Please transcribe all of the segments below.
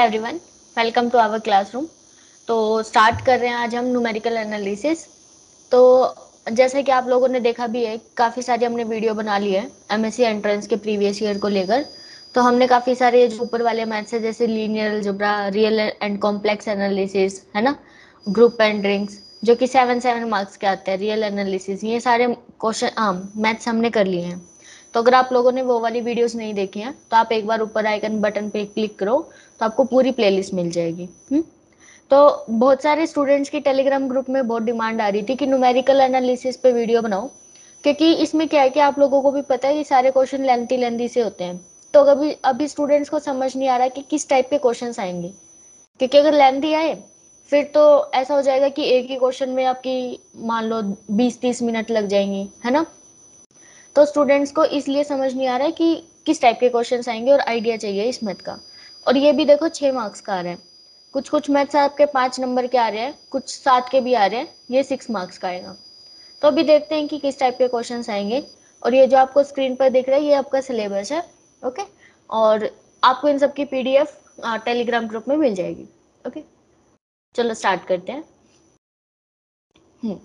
Everyone, welcome to our classroom. तो start कर रहे हैं आज हम न्यूमेरिकल एनालिसिस। तो जैसे कि आप लोगों ने देखा भी है, काफ़ी सारी हमने वीडियो बना ली है एमएससी एंट्रेंस के प्रीवियस ईयर को लेकर। तो हमने काफ़ी सारे जो ऊपर वाले मैथ्स है जैसे linear algebra, real and complex analysis, है ना, ग्रुप एंड रिंग्स, जो कि 7 मार्क्स के आते हैं, रियल एनालिसिस, ये सारे क्वेश्चन मैथ्स हमने कर लिए हैं। तो अगर आप लोगों ने वो वाली वीडियोस नहीं देखी हैं तो आप एक बार ऊपर आइकन बटन पे क्लिक करो तो आपको पूरी प्लेलिस्ट मिल जाएगी। तो बहुत सारे स्टूडेंट्स की टेलीग्राम ग्रुप में बहुत डिमांड आ रही थी कि न्यूमेरिकल एनालिसिस पे वीडियो बनाओ, क्योंकि इसमें क्या है कि आप लोगों को भी पता है कि सारे क्वेश्चन लेंथी लेंथी से होते हैं। तो अभी अभी स्टूडेंट्स को समझ नहीं आ रहा कि किस टाइप के क्वेश्चन आएंगे, क्योंकि अगर लेंथी आए फिर तो ऐसा हो जाएगा कि एक ही क्वेश्चन में आपकी मान लो 20-30 मिनट लग जाएंगी, है ना। तो स्टूडेंट्स को इसलिए समझ नहीं आ रहा है कि किस टाइप के क्वेश्चंस आएंगे और आइडिया चाहिए इस मैथ का। और ये भी देखो 6 मार्क्स का आ रहा है, कुछ कुछ मैथ्स आपके 5 नंबर के आ रहे हैं, कुछ 7 के भी आ रहे हैं, ये 6 मार्क्स का आएगा। तो अभी देखते हैं कि किस टाइप के क्वेश्चंस आएंगे। और ये जो आपको स्क्रीन पर दिख रहा है ये आपका सिलेबस है, ओके। और आपको इन सबकी पीडीएफ टेलीग्राम ग्रुप में मिल जाएगी, ओके। चलो स्टार्ट करते हैं। हम्म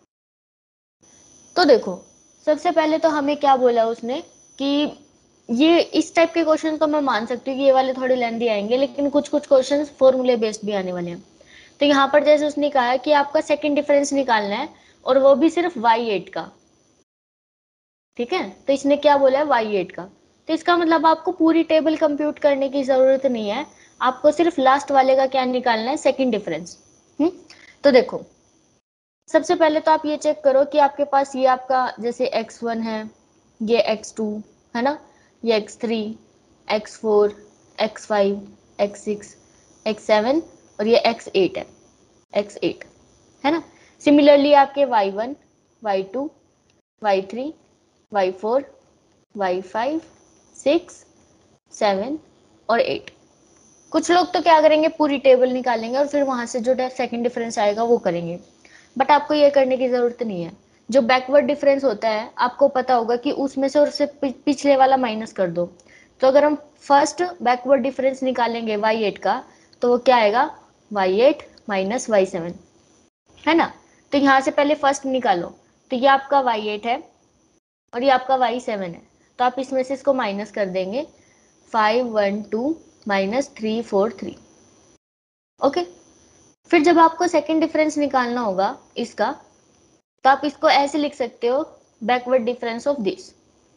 तो देखो, सबसे पहले तो हमें क्या बोला उसने कि ये इस टाइप के क्वेश्चन तो मैं मान सकती हूँ कि ये वाले थोड़े लेंथी आएंगे, लेकिन कुछ कुछ क्वेश्चन फॉर्मूले बेस्ड भी आने वाले हैं। तो यहाँ पर जैसे उसने कहा कि आपका सेकंड डिफरेंस निकालना है, और वो भी सिर्फ y8 का, ठीक है। तो इसने क्या बोला है, y8 का। तो इसका मतलब आपको पूरी टेबल कंप्यूट करने की जरूरत नहीं है, आपको सिर्फ लास्ट वाले का क्या निकालना है, सेकंड डिफरेंस। तो देखो, सबसे पहले तो आप ये चेक करो कि आपके पास ये आपका जैसे x1 है, ये x2 है ना, ये x3, x4, x5, x6, x7 और ये x8 है, x8 है ना। सिमिलरली आपके y1, y2, y3, y4, y5, 6, 7 और 8। कुछ लोग तो क्या करेंगे, पूरी टेबल निकालेंगे और फिर वहां से जो सेकंड डिफरेंस आएगा वो करेंगे। बट आपको ये करने की जरूरत नहीं है। जो बैकवर्ड डिफरेंस होता है आपको पता होगा कि उसमें से और उससे पिछले वाला माइनस कर दो। तो अगर हम फर्स्ट बैकवर्ड डिफरेंस निकालेंगे y8 का, तो वो क्या आएगा, y8 माइनस y7, है ना। तो यहाँ से पहले फर्स्ट निकालो, तो ये आपका y8 है और ये आपका y7 है। तो आप इसमें से इसको माइनस कर देंगे, 512 माइनस 343, ओके। फिर जब आपको सेकंड डिफरेंस निकालना होगा इसका, तो आप इसको ऐसे लिख सकते हो, बैकवर्ड डिफरेंस ऑफ दिस।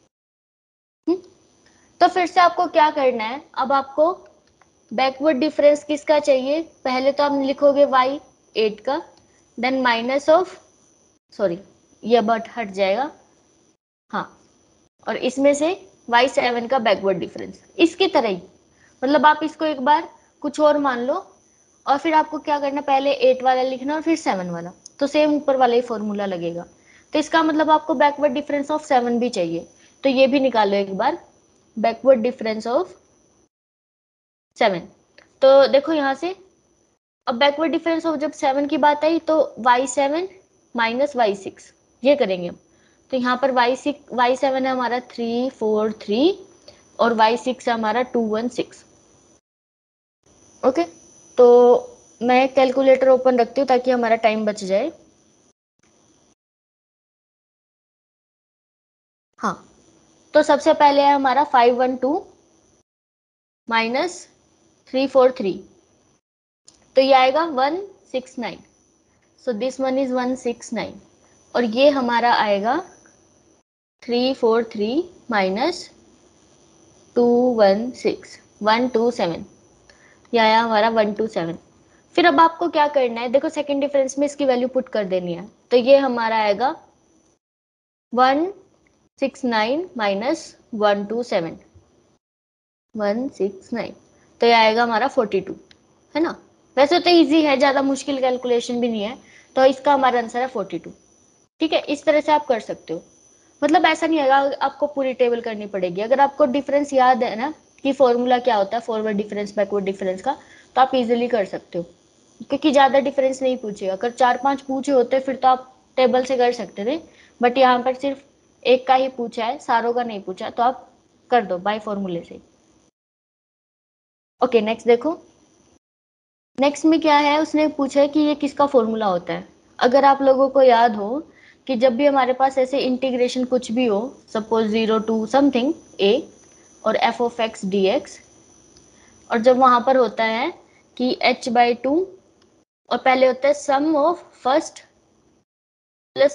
तो फिर से आपको क्या करना है, अब आपको बैकवर्ड डिफरेंस किसका चाहिए, पहले तो आप लिखोगे y8 का, देन माइनस ऑफ, सॉरी ये बट हट जाएगा, हाँ, और इसमें से y7 का बैकवर्ड डिफरेंस, इसकी तरह ही। मतलब आप इसको एक बार कुछ और मान लो, और फिर आपको क्या करना, पहले 8 वाला लिखना और फिर 7 वाला, तो सेम ऊपर वाला ही फॉर्मूला लगेगा। तो इसका मतलब आपको बैकवर्ड डिफरेंस ऑफ 7 भी चाहिए, तो ये भी निकालो एक बार, बैकवर्ड डिफरेंस ऑफ 7। तो देखो यहाँ से, अब बैकवर्ड डिफरेंस ऑफ जब 7 की बात आई तो y7 माइनस y6 ये करेंगे हम। तो यहाँ पर y7 है हमारा 343 और y6 है हमारा 216, ओके। तो मैं कैलकुलेटर ओपन रखती हूँ ताकि हमारा टाइम बच जाए। हाँ, तो सबसे पहले है हमारा 512 माइनस 343, तो ये आएगा 169। सो दिस वन इज 169, और ये हमारा आएगा 343 माइनस 216, 127, यह आया हमारा 127। फिर अब आपको क्या करना है, देखो सेकंड डिफरेंस में इसकी वैल्यू पुट कर देनी है, तो ये हमारा आएगा 169 माइनस 127, 169, तो ये आएगा हमारा 42, है ना। वैसे तो इजी है, ज्यादा मुश्किल कैलकुलेशन भी नहीं है, तो इसका हमारा आंसर है 42। ठीक है, इस तरह से आप कर सकते हो। मतलब ऐसा नहीं है आपको पूरी टेबल करनी पड़ेगी, अगर आपको डिफरेंस याद है ना कि फॉर्मूला क्या होता है फॉरवर्ड डिफरेंस बैकवर्ड डिफरेंस का, तो आप इजीली कर सकते हो, क्योंकि ज्यादा डिफरेंस नहीं पूछे। अगर 4-5 पूछे होते फिर तो आप टेबल से कर सकते थे, बट यहाँ पर सिर्फ एक का ही पूछा है, सारों का नहीं पूछा, तो आप कर दो बाय फॉर्मूले से। ओके नेक्स्ट देखो, नेक्स्ट में क्या है, उसने पूछा है कि ये किसका फॉर्मूला होता है। अगर आप लोगों को याद हो कि जब भी हमारे पास ऐसे इंटीग्रेशन कुछ भी हो, सपोज 0 टू समथिंग a और f ऑफ x dx, और जब वहां पर होता है कि h/2 और पहले होता है sum of first plus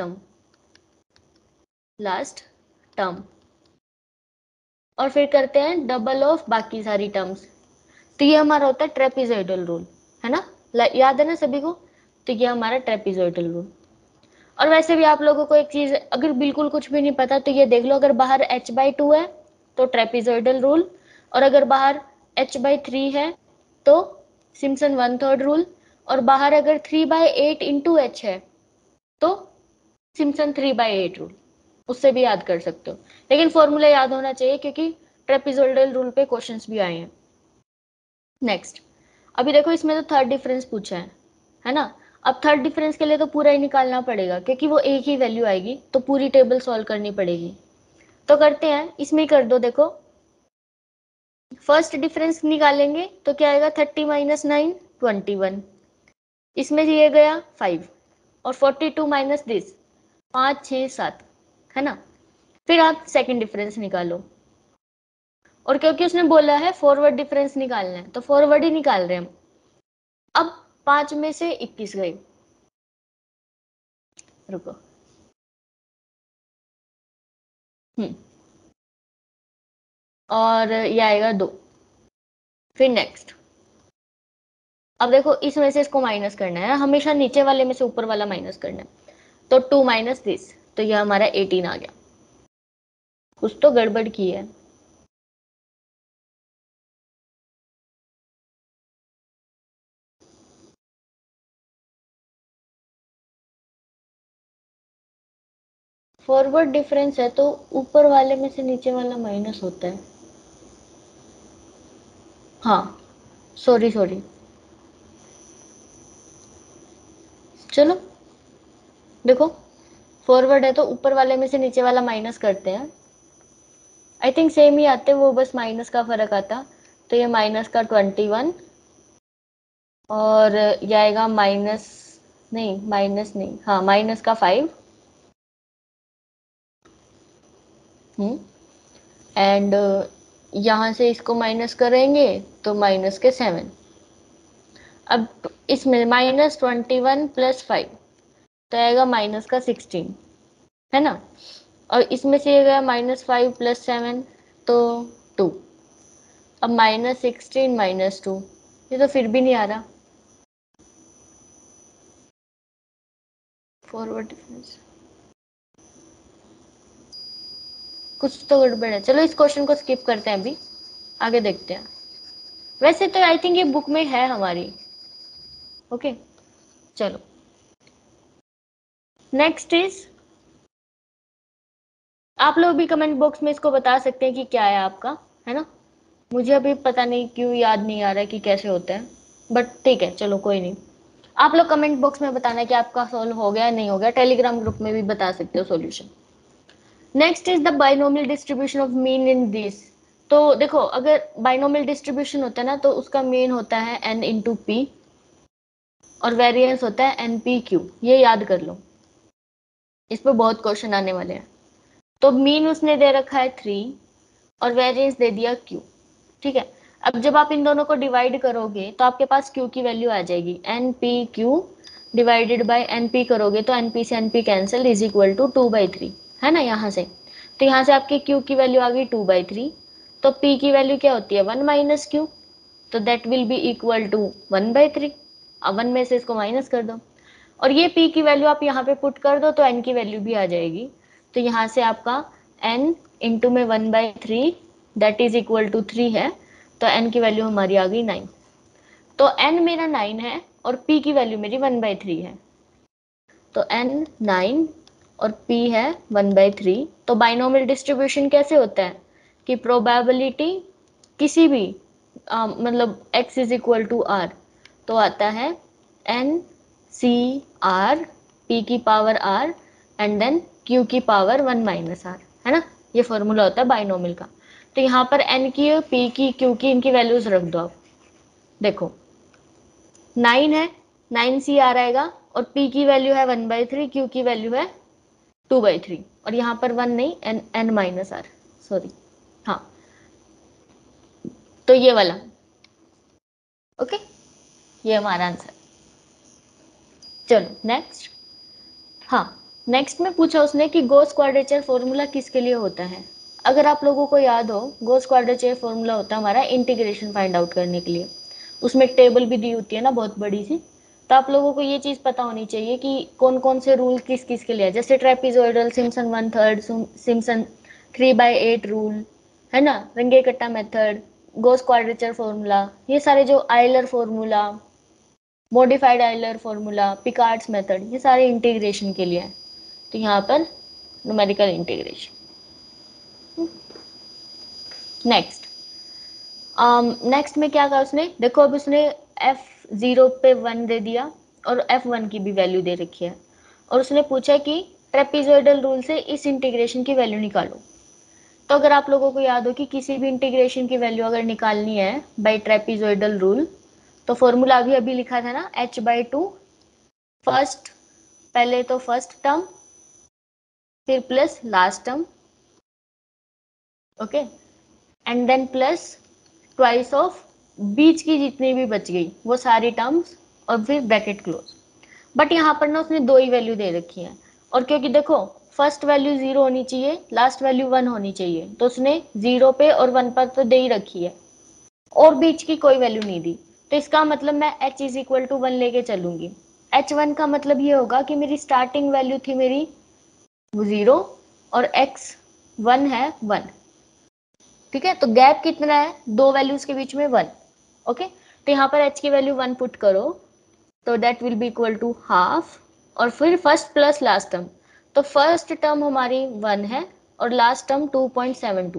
last term और फिर करते हैं डबल ऑफ बाकी सारी टर्म्स, तो ये हमारा होता है ट्रेपिजॉइडल रूल, है ना। याद है ना सभी को, तो ये हमारा ट्रेपिजॉइडल रूल। और वैसे भी आप लोगों को एक चीज, अगर बिल्कुल कुछ भी नहीं पता तो ये देख लो, अगर बाहर h/2 है तो ट्रेपिजॉइडल रूल, और अगर बाहर h/3 है तो सिम्पसन 1/3 रूल, और बाहर अगर 3/8 इंटू h है तो सिम्पसन 3/8 रूल, उससे भी याद कर सकते हो। लेकिन फॉर्मूला याद होना चाहिए क्योंकि ट्रेपिजॉइडल रूल पे क्वेश्चंस भी आए हैं। नेक्स्ट, अभी देखो इसमें तो थर्ड डिफरेंस पूछा है ना। अब थर्ड डिफरेंस के लिए तो पूरा ही निकालना पड़ेगा क्योंकि वो एक ही वैल्यू आएगी, तो पूरी टेबल सॉल्व करनी पड़ेगी। तो करते हैं, इसमें ही कर दो। देखो फर्स्ट डिफरेंस निकालेंगे तो क्या आएगा, 30 माइनस 9 21, इसमें ये गया 5 और 42 माइनस दिस 5 6 7, है ना। फिर आप सेकंड डिफरेंस निकालो, और क्योंकि उसने बोला है फॉरवर्ड डिफरेंस निकालना है तो फॉरवर्ड ही निकाल रहे हैं हम। अब 5 में से 21 गए, रुको, और ये आएगा 2। फिर नेक्स्ट, अब देखो इसमें से इसको माइनस करना है, हमेशा नीचे वाले में से ऊपर वाला माइनस करना है, तो 2 माइनस दिस, तो ये हमारा 18 आ गया। कुछ तो गड़बड़ की है। फॉरवर्ड डिफरेंस है तो ऊपर वाले में से नीचे वाला माइनस होता है। हाँ, सॉरी सॉरी, चलो देखो, फॉरवर्ड है तो ऊपर वाले में से नीचे वाला माइनस करते हैं। आई थिंक सेम ही आते, वो बस माइनस का फर्क आता। तो ये माइनस का 21, और ये आएगा माइनस, नहीं माइनस नहीं, हाँ माइनस का 5, एंड यहाँ से इसको माइनस करेंगे तो माइनस के 7। अब इसमें -21 प्लस 5 तो आएगा माइनस का 16, है ना। और इसमें से ये गया -5 प्लस 7 तो 2। अब -16 -2, ये तो फिर भी नहीं आ रहा फॉरवर्ड डिफरेंस, कुछ तो गड़बड़ है। चलो इस क्वेश्चन को स्किप करते हैं, अभी आगे देखते हैं। वैसे तो आई थिंक ये बुक में है हमारी। ओके, चलो नेक्स्ट इज, आप लोग भी कमेंट बॉक्स में इसको बता सकते हैं कि क्या है आपका, है ना। मुझे अभी पता नहीं क्यों याद नहीं आ रहा है कि कैसे होता है, बट ठीक है चलो कोई नहीं। आप लोग कमेंट बॉक्स में बताना कि आपका सॉल्व हो गया नहीं हो गया, टेलीग्राम ग्रुप में भी बता सकते हो solution. Next is the binomial distribution of mean in this. तो देखो अगर बाइनोमियल डिस्ट्रीब्यूशन होता है ना तो उसका मीन होता है n इंटू पी, और वेरिएंस होता है एन पी क्यू, ये याद कर लो, इस पर बहुत क्वेश्चन आने वाले हैं। तो मीन उसने दे रखा है 3 और वेरिएंस दे दिया q, ठीक है। अब जब आप इन दोनों को डिवाइड करोगे तो आपके पास q की वैल्यू आ जाएगी, n p q divided by n p करोगे तो एन पी से n p cancel is equal to 2/3, है ना। यहाँ से तो यहाँ से आपकी q की वैल्यू आ गई 2/3, तो p की वैल्यू क्या होती है 1 माइनस क्यू, तो that will be equal to 1/3। अब 1 में से इसको माइनस कर दो, और ये p की वैल्यू आप यहाँ पे पुट कर दो तो n की वैल्यू भी आ जाएगी। तो यहाँ से आपका n इंटू में 1/3 दैट इज इक्वल टू 3 है, तो n की वैल्यू हमारी आ गई 9। तो n मेरा 9 है और p की वैल्यू मेरी 1/3 है, तो n 9 और p है 1/3। तो बाइनोमियल डिस्ट्रीब्यूशन कैसे होता है कि प्रोबेबिलिटी किसी भी मतलब x is equal to r, तो आता है n c r p की power r and then q की पावर 1 माइनस r, है ना। ये फॉर्मूला होता है बाइनोमियल का। तो यहाँ पर n की p की q की इनकी वैल्यूज रख दो आप। देखो 9 है, 9 CR आएगा, और P की वैल्यू है 1/3, Q की वैल्यू है 2/3, और यहाँ पर 1 नहीं, N-R, सॉरी, हाँ, तो ये वाला। ओके, ये हमारा आंसर। चलो नेक्स्ट। हाँ, नेक्स्ट में पूछा उसने कि गॉस क्वाड्रेचर फॉर्मूला किसके लिए होता है। अगर आप लोगों को याद हो, गॉस क्वाड्रेचर फॉर्मूला होता है हमारा इंटीग्रेशन फाइंड आउट करने के लिए। उसमें एक टेबल भी दी होती है ना, बहुत बड़ी सी। तो आप लोगों को ये चीज़ पता होनी चाहिए कि कौन कौन से रूल किस किस के लिए है। जैसे ट्रेपिजोइडल, सिम्पसन 1/3, सिम्पसन 3/8 रूल, है ना, रंगे कट्टा मेथड, गॉस क्वाड्रेचर फॉर्मूला, ये सारे जो Euler formula, modified Euler formula, Picard's method, ये सारे इंटीग्रेशन के लिए है। तो यहाँ पर न्यूमेरिकल इंटीग्रेशन। नेक्स्ट, नेक्स्ट में क्या कहा उसने, देखो अब उसने F0 पे 1 दे दिया, और F1 की भी वैल्यू दे रखी है, और उसने पूछा कि ट्रेपिजोइडल रूल से इस इंटीग्रेशन की वैल्यू निकालो। तो अगर आप लोगों को याद हो कि किसी भी इंटीग्रेशन की वैल्यू अगर निकालनी है बाय ट्रेपिजोइडल रूल, तो फॉर्मूला अभी अभी लिखा था ना, h/2, फर्स्ट, पहले तो फर्स्ट टर्म, फिर plus last term, okay, and then plus twice of बीच की जितनी भी बच गई वो सारी टर्म्स, और फिर ब्रैकेट क्लोज। बट यहाँ पर ना उसने दो ही वैल्यू दे रखी है, और क्योंकि देखो फर्स्ट वैल्यू 0 होनी चाहिए, लास्ट वैल्यू 1 होनी चाहिए, तो उसने 0 पे और 1 पर तो दे ही रखी है, और बीच की कोई वैल्यू नहीं दी। तो इसका मतलब मैं h=1 लेके चलूंगी। h1 का मतलब ये होगा कि मेरी स्टार्टिंग वैल्यू थी मेरी 0, और x1 है 1। ठीक है, तो गैप कितना है, दो वैल्यूज के बीच में 1। ओके, तो यहाँ पर h की वैल्यू 1 पुट करो, तो that will be equal to half, और फिर फर्स्ट प्लस लास्ट टर्म, तो फर्स्ट टर्म हमारी 1 है, और लास्ट टर्म 2.72,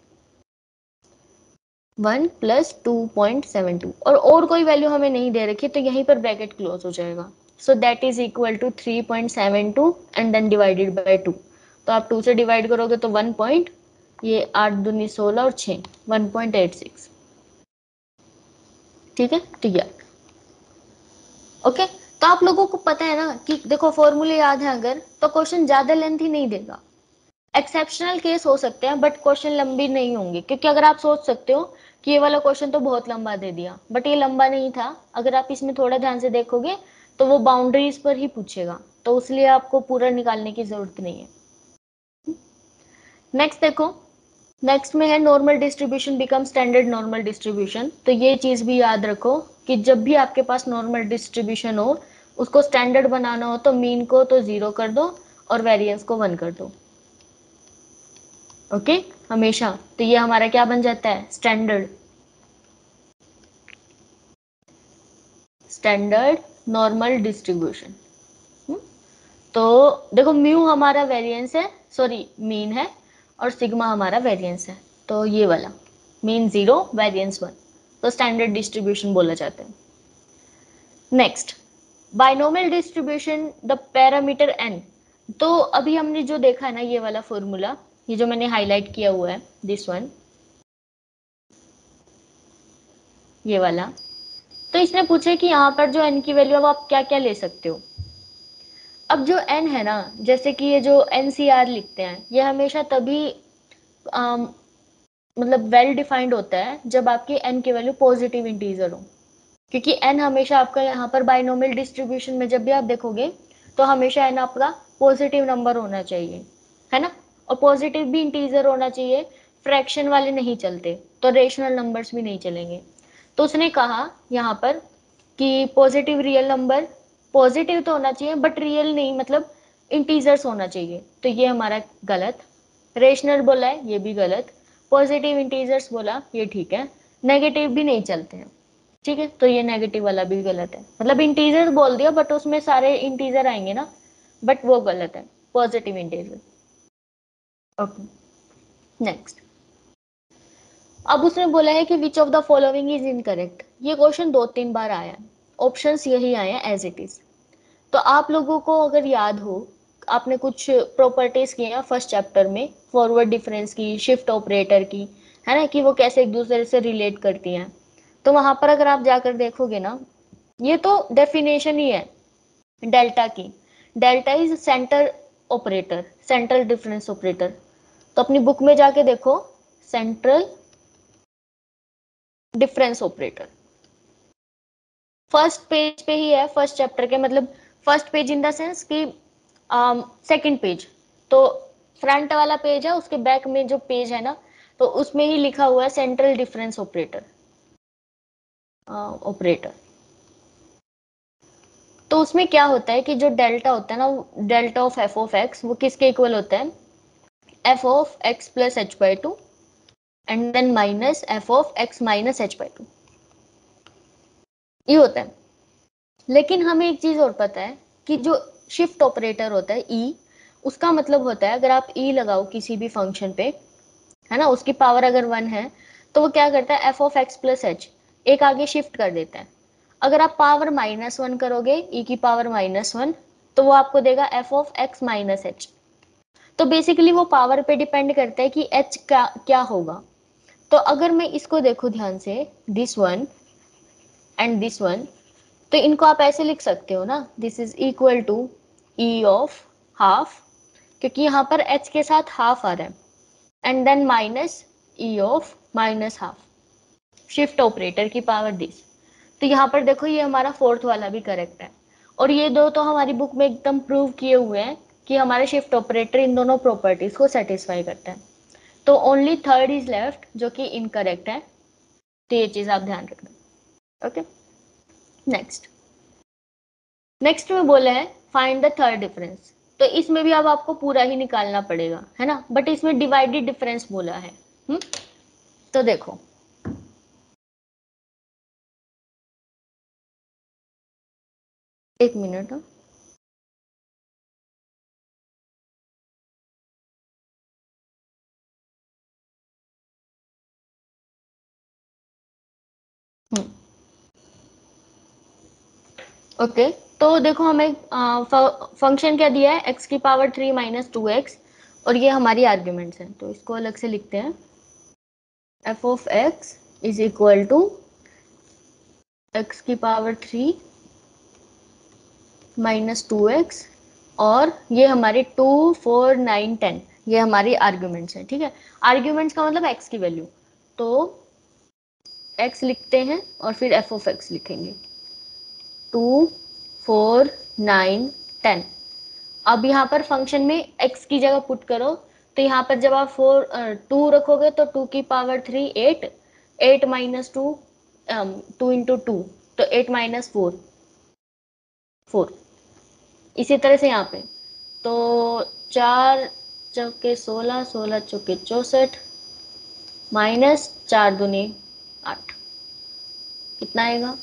1 प्लस 2.72, और कोई वैल्यू हमें नहीं दे रखी, तो यहीं पर ब्रैकेट क्लोज हो जाएगा। So that is equal to 3.72 and then divided by 2। तो आप 2 से डिवाइड करोगे तो 1 पॉइंट, ये 8 दूनी 16 और 6, 1.86। ठीक है, तो ये ओके। तो आप लोगों को पता है ना कि देखो फॉर्मूले याद है अगर, तो क्वेश्चन ज्यादा लेंथी नहीं देगा। एक्सेप्शनल केस हो सकते हैं बट क्वेश्चन लंबी नहीं होंगे, क्योंकि अगर आप सोच सकते हो कि ये वाला क्वेश्चन तो बहुत लंबा दे दिया, बट ये लंबा नहीं था। अगर आप इसमें थोड़ा ध्यान से देखोगे तो वो बाउंड्रीज पर ही पूछेगा, तो इसलिए आपको पूरा निकालने की जरूरत नहीं है। नेक्स्ट देखो, नेक्स्ट में है normal distribution become standard normal distribution. तो ये चीज भी याद रखो कि जब भी आपके पास नॉर्मल डिस्ट्रीब्यूशन हो, उसको स्टैंडर्ड बनाना हो, तो मीन को तो 0 कर दो और वेरिएंस को 1 कर दो। ओके, हमेशा। तो ये हमारा क्या बन जाता है, स्टैंडर्ड, स्टैंडर्ड नॉर्मल डिस्ट्रीब्यूशन। तो देखो म्यू हमारा वेरिएंस है, सॉरी मीन है, और सिग्मा हमारा वेरिएंस है, तो ये वाला मीन 0 वेरिएंस 1, तो स्टैंडर्ड डिस्ट्रीब्यूशन बोला जाता है। Next, binomial distribution the parameter n। तो अभी हमने जो देखा है ना, ये वाला फॉर्मूला, ये जो मैंने हाईलाइट किया हुआ है, दिस वन, ये वाला। तो इसने पूछा कि यहाँ पर जो n की वैल्यू है वो आप क्या क्या ले सकते हो। अब जो n है ना, जैसे कि ये जो NCR लिखते हैं, ये हमेशा तभी मतलब वेल डिफाइंड होता है जब आपकी n की वैल्यू पॉजिटिव इंटीजर हो, क्योंकि n हमेशा आपका यहाँ पर बाइनोमियल डिस्ट्रीब्यूशन में जब भी आप देखोगे तो हमेशा n आपका पॉजिटिव नंबर होना चाहिए, है ना, और पॉजिटिव भी इंटीजर होना चाहिए, फ्रैक्शन वाले नहीं चलते, तो रेशनल नंबर्स भी नहीं चलेंगे। तो उसने कहा यहाँ पर कि पॉजिटिव रियल नंबर, पॉजिटिव तो होना चाहिए बट रियल नहीं, मतलब इंटीजर्स होना चाहिए, तो ये हमारा गलत। रेशनल बोला है, ये भी गलत। पॉजिटिव इंटीजर्स बोला, ये ठीक है। नेगेटिव भी नहीं चलते हैं, ठीक है, तो ये नेगेटिव वाला भी गलत है, मतलब इंटीजर बोल दिया बट उसमें सारे इंटीजर आएंगे ना, बट वो गलत है, पॉजिटिव इंटीजर। Okay, next. अब उसने बोला है कि which of the following is incorrect. ये क्वेश्चन 2-3 बार आया है, ऑप्शंस यही आए हैं एज इट इज। तो आप लोगों को अगर याद हो, आपने कुछ प्रॉपर्टीज की हैं फर्स्ट चैप्टर में, फॉरवर्ड डिफरेंस की, शिफ्ट ऑपरेटर की, है ना, कि वो कैसे एक दूसरे से रिलेट करती हैं। तो वहां पर अगर आप जाकर देखोगे ना, ये तो डेफिनेशन ही है डेल्टा की। Delta is center operator, central difference operator. तो अपनी बुक में जाके देखो, central difference operator first page पे ही है, फर्स्ट चैप्टर के, मतलब first page in the sense कि सेकंड पेज। तो फ्रंट वाला पेज है, उसके बैक में जो पेज है ना, तो उसमें ही लिखा हुआ है सेंट्रल डिफरेंस ऑपरेटर। ऑपरेटर तो उसमें क्या होता है कि जो डेल्टा होता है ना, delta of f of x, वो किसके इक्वल होता है, f of x plus h by two and then minus f of x minus h by two, ये होता है। लेकिन हमें एक चीज और पता है कि जो शिफ्ट ऑपरेटर होता है ई, उसका मतलब होता है अगर आप ई लगाओ किसी भी फंक्शन पे, है ना, उसकी पावर अगर 1 है, तो वो क्या करता है, f of x plus h एक आगे शिफ्ट कर देता है। अगर आप पावर -1 करोगे, ई की पावर -1, तो वो आपको देगा f of x minus h. तो बेसिकली वो पावर पे डिपेंड करता है कि एच का क्या होगा। तो अगर मैं इसको देखूं ध्यान से, this one and this one, तो इनको आप ऐसे लिख सकते हो ना, this is equal to e of half, क्योंकि यहाँ पर एच के साथ हाफ आ रहा है, and then minus e of minus half, shift operator की पावर दिस। तो यहाँ पर देखो ये हमारा फोर्थ वाला भी करेक्ट है, और ये दो तो हमारी बुक में एकदम प्रूव किए हुए हैं कि हमारे शिफ्ट ऑपरेटर इन दोनों प्रॉपर्टीज को सेटिस्फाई करते हैं। तो ओनली थर्ड इज लेफ्ट जो कि इनकरेक्ट है। तो ये चीज आप ध्यान रखना। Okay, next. नेक्स्ट में बोला है फाइंड द थर्ड डिफरेंस। तो इसमें भी अब आपको पूरा ही निकालना पड़ेगा, है ना, बट इसमें डिवाइडेड डिफरेंस बोला है। तो देखो, एक मिनट। हम्म ओके, तो देखो हमें फंक्शन क्या दिया है, एक्स की पावर 3 माइनस 2x, और ये हमारी आर्ग्यूमेंट्स हैं, तो इसको अलग से लिखते हैं। F of x is equal to x की पावर 3 -2x, और ये हमारे 2 4 9 10, ये हमारी आर्ग्यूमेंट्स हैं। ठीक है, आर्ग्यूमेंट्स का मतलब एक्स की वैल्यू, तो एक्स लिखते हैं और फिर एफ ऑफ एक्स लिखेंगे, 2 4 9 10। अब यहाँ पर फंक्शन में x की जगह पुट करो, तो यहाँ पर जब आप 2 रखोगे तो 2 की पावर 3 8, 8 माइनस 2, 2 इंटू 2, तो 8 माइनस 4 4। इसी तरह से यहाँ पे तो 4 चौके 16, 16 चौके 64, माइनस 4 दूनी 8, कितना आएगा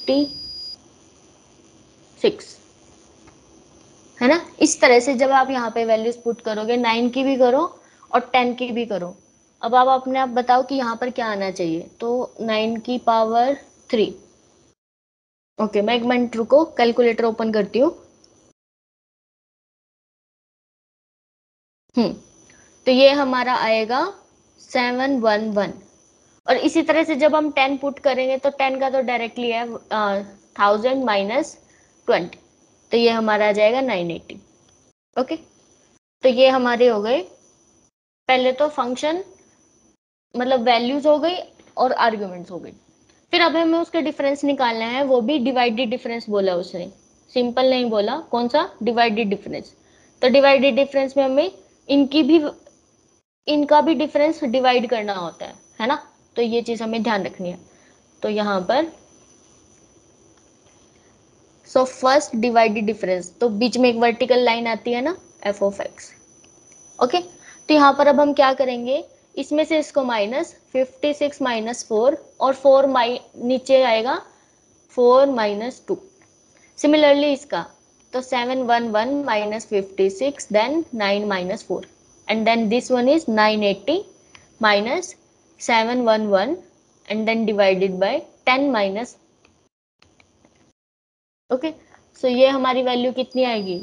56, है ना। इस तरह से जब आप यहाँ पे वैल्यूज पुट करोगे, 9 की भी करो और 10 की भी करो। अब आप अपने आप बताओ कि यहाँ पर क्या आना चाहिए, तो 9 की पावर 3। ओके, मैं एक मिनट रुको, कैलकुलेटर ओपन करती हूँ। तो ये हमारा आएगा 711। और इसी तरह से जब हम 10 पुट करेंगे, तो 10 का तो डायरेक्टली है 1000 माइनस 20, तो ये हमारा आ जाएगा 980। ओके, तो ये हमारे हो गए पहले तो फंक्शन, मतलब वैल्यूज हो गई और आर्ग्यूमेंट्स हो गई। फिर अब हमें उसके डिफरेंस निकालना है, वो भी डिवाइडेड डिफरेंस बोला उसने, सिंपल नहीं बोला, कौन सा, डिवाइडेड डिफरेंस। तो डिवाइडेड डिफरेंस में हमें इनकी भी, इनका भी डिफरेंस डिवाइड करना होता है ना। तो ये चीज हमें ध्यान रखनी है। तो यहाँ पर सो फर्स्ट डिवाइडेड डिफरेंस, तो बीच में एक वर्टिकल लाइन आती है ना, एफ ऑफ एक्स। ओके, तो यहाँ पर अब हम क्या करेंगे, इसमें से इसको माइनस 56 माइनस 4, और 4 नीचे आएगा 4 माइनस 2। सिमिलरली इसका, तो 711 minus 56, then 9 minus 4, and then this one is 980 minus 711, and then divided by 10 minus. Okay, so ये हमारी वैल्यू कितनी आएगी,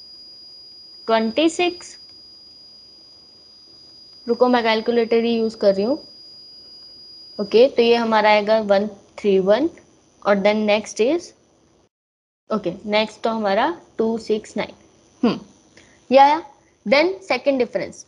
26। रुको, मैं कैलकुलेटर ही यूज कर रही हूँ। ओके, तो ये हमारा आएगा 131, और then next is okay, next तो हमारा 269। ये आया। Then second difference.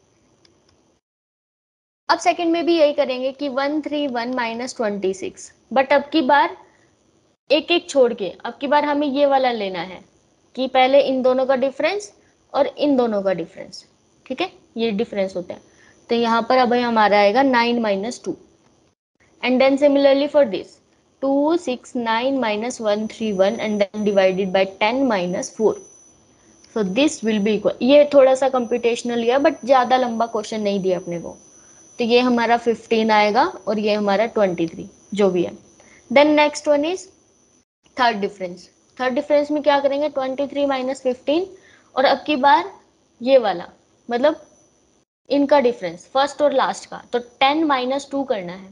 अब सेकेंड में भी यही करेंगे कि 131 माइनस 26, बट अब की बार एक एक छोड़ के अब की बार हमें ये वाला लेना है कि पहले इन दोनों का डिफरेंस और इन दोनों का डिफरेंस। ठीक है, ये डिफरेंस होता है। तो यहाँ पर अब हमारा आएगा 9 minus 2, and then similarly for this 269 minus 131 and then divided by 10 minus 4। So this will be equal, ये थोड़ा सा कंप्यूटेशनल लिया बट ज्यादा लंबा क्वेश्चन नहीं दिया अपने को। तो ये हमारा 15 आएगा और ये हमारा 23, जो भी है। Then next one is third difference. Third difference में क्या करेंगे, 23 माइनस 15, और अब की बार ये वाला, मतलब इनका डिफरेंस फर्स्ट और लास्ट का, तो 10 माइनस 2 करना है।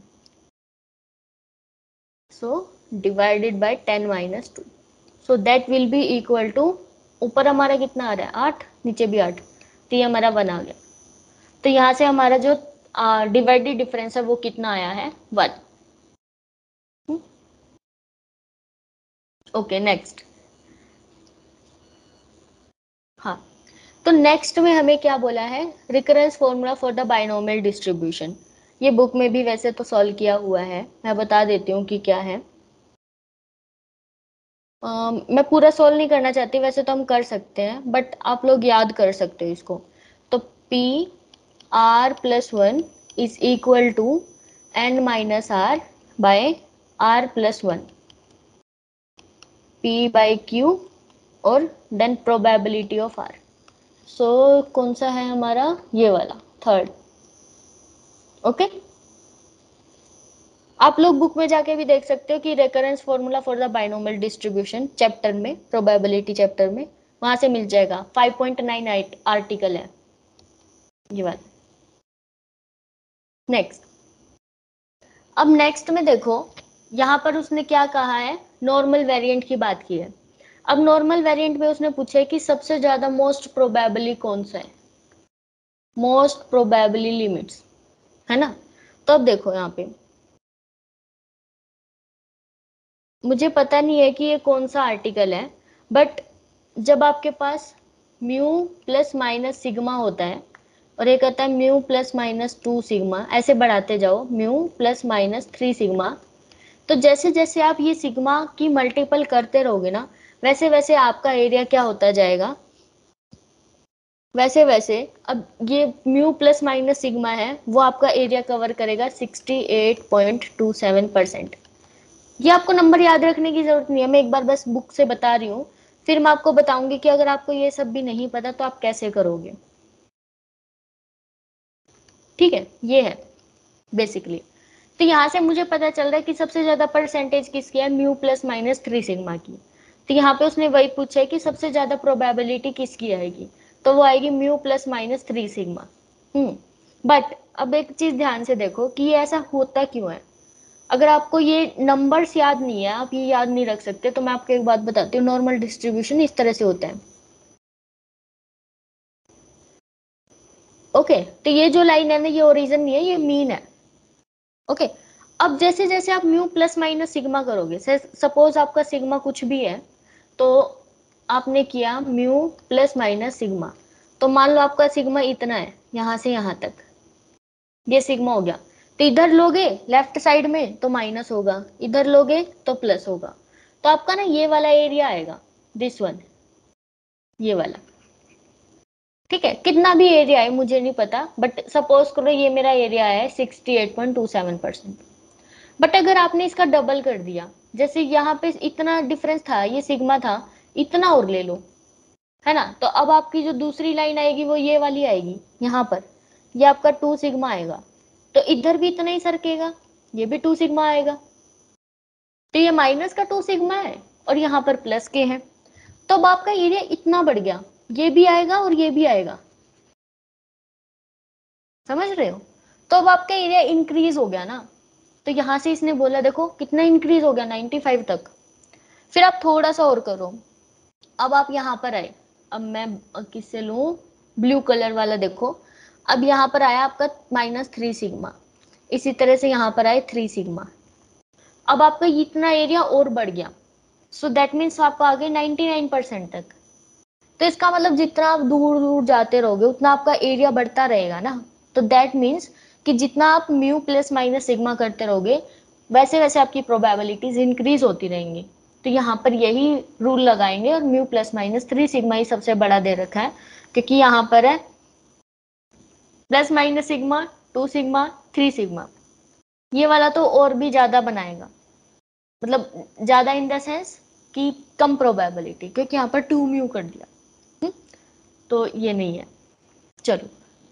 So divided by 10 minus 2, so that will be equal to, ऊपर हमारा कितना आ रहा है 8, नीचे भी 8, तो ये हमारा 1 आ गया। तो यहाँ से हमारा जो डिवाइडेड डिफरेंस है वो कितना आया है, 1। Okay next. हाँ, तो नेक्स्ट में हमें क्या बोला है, recurrence formula for the binomial distribution. ये बुक में भी वैसे तो सॉल्व किया हुआ है, मैं बता देती हूँ कि क्या है। मैं पूरा सॉल्व नहीं करना चाहती, वैसे तो हम कर सकते हैं बट आप लोग याद कर सकते हो इसको। तो p r plus 1 is equal to n minus r by r plus 1, p by q, और then probability of r. So कौन सा है हमारा, ये वाला थर्ड। ओके, आप लोग बुक में जाके भी देख सकते हो कि recurrence formula for the binomial distribution chapter में, प्रोबेबिलिटी चैप्टर में, वहां से मिल जाएगा। 5.98 आर्टिकल है ये वाला। नेक्स्ट, अब नेक्स्ट में देखो, यहाँ पर उसने क्या कहा है, नॉर्मल वेरिएंट की बात की है। अब नॉर्मल वेरिएंट में उसने पूछा है कि सबसे ज्यादा मोस्ट प्रोबेबली कौन सा है, मोस्ट प्रोबेबली लिमिट्स, है ना। तो अब देखो यहाँ पे, मुझे पता नहीं है कि ये कौन सा आर्टिकल है, बट जब आपके पास म्यू प्लस माइनस सिग्मा होता है और एक आता है म्यू प्लस माइनस 2 सिग्मा, ऐसे बढ़ाते जाओ म्यू प्लस माइनस 3 सिग्मा, तो जैसे जैसे आप ये सिग्मा की मल्टीपल करते रहोगे ना, वैसे वैसे आपका एरिया क्या होता जाएगा, वैसे वैसे अब ये म्यू प्लस माइनस सिग्मा है वो आपका एरिया कवर करेगा 68.27%। ये आपको नंबर याद रखने की जरूरत नहीं है, मैं एक बार बस बुक से बता रही हूँ, फिर मैं आपको बताऊंगी कि अगर आपको ये सब भी नहीं पता तो आप कैसे करोगे। ठीक है, ये है बेसिकली। तो यहाँ से मुझे पता चल रहा है कि सबसे ज्यादा परसेंटेज किसकी है, म्यू प्लस माइनस 3 सिग्मा की। तो यहाँ पे उसने वही पूछा है कि सबसे ज्यादा प्रोबेबिलिटी किसकी आएगी, तो वो आएगी mu plus minus 3 sigma. But अब एक चीज ध्यान से देखो कि ये ऐसा होता क्यों है। अगर आपको ये नंबर्स याद नहीं है, आप ये याद नहीं रख सकते, तो मैं आपको एक बात बताती हूँ, नॉर्मल डिस्ट्रीब्यूशन इस तरह से होता है। ओके, तो ये जो लाइन है ना, ये ओरिजिन नहीं है, ये मीन है। ओके, अब जैसे जैसे आप म्यू प्लस माइनस सिग्मा करोगे, सपोज आपका सिग्मा कुछ भी है, तो आपने किया म्यू प्लस माइनस सिग्मा, तो मान लो आपका सिग्मा इतना है यहां से यहां तक, ये सिग्मा हो गया। तो इधर लोगे लेफ्ट साइड में तो माइनस होगा, इधर लोगे तो प्लस होगा, तो आपका ना ये वाला एरिया आएगा, दिस वन, ये वाला। ठीक है, कितना भी एरिया है मुझे नहीं पता, बट सपोज करो ये मेरा एरिया है 68.27%। बट अगर आपने इसका डबल कर दिया, जैसे यहाँ पे इतना डिफरेंस था, ये सिग्मा था, इतना और ले लो, है ना, तो अब आपकी जो दूसरी लाइन आएगी वो ये वाली आएगी, यहाँ पर ये आपका 2 सिग्मा आएगा, तो इधर भी इतना ही सरकेगा, ये भी 2 सिग्मा आएगा, तो ये माइनस का 2 सिग्मा है और यहाँ पर प्लस के हैं, तो अब आपका एरिया इतना बढ़ गया, ये भी आएगा और ये भी आएगा, समझ रहे हो। तो अब आपका एरिया इंक्रीज हो गया ना, तो यहां से इसने बोला देखो कितना इंक्रीज हो गया, 95 तक। फिर आप थोड़ा सा और करो, अब आप यहाँ पर आए, अब मैं किससे लूं, ब्लू कलर वाला देखो, अब यहाँ पर आया आपका -3 सिग्मा, इसी तरह से यहाँ पर आए 3 सिग्मा, अब आपका इतना एरिया और बढ़ गया, सो दैट मीन्स आपको आ गए 99% तक। तो इसका मतलब जितना आप दूर दूर जाते रहोगे उतना आपका एरिया बढ़ता रहेगा ना। तो दैट मीन्स कि जितना आप म्यू प्लस माइनस सिग्मा करते रहोगे वैसे वैसे आपकी प्रोबेबिलिटीज इंक्रीज होती रहेंगी। तो यहाँ पर यही रूल लगाएंगे और म्यू प्लस माइनस 3 सिग्मा ही सबसे बड़ा दे रखा है, क्योंकि यहाँ पर है plus minus sigma, 2 sigma, 3 sigma. ये वाला तो और भी ज्यादा बनाएगा, मतलब ज्यादा इन द सेंस कि कम प्रोबेबिलिटी, क्योंकि यहाँ पर 2 म्यू कर दिया। तो ये नहीं है। चलो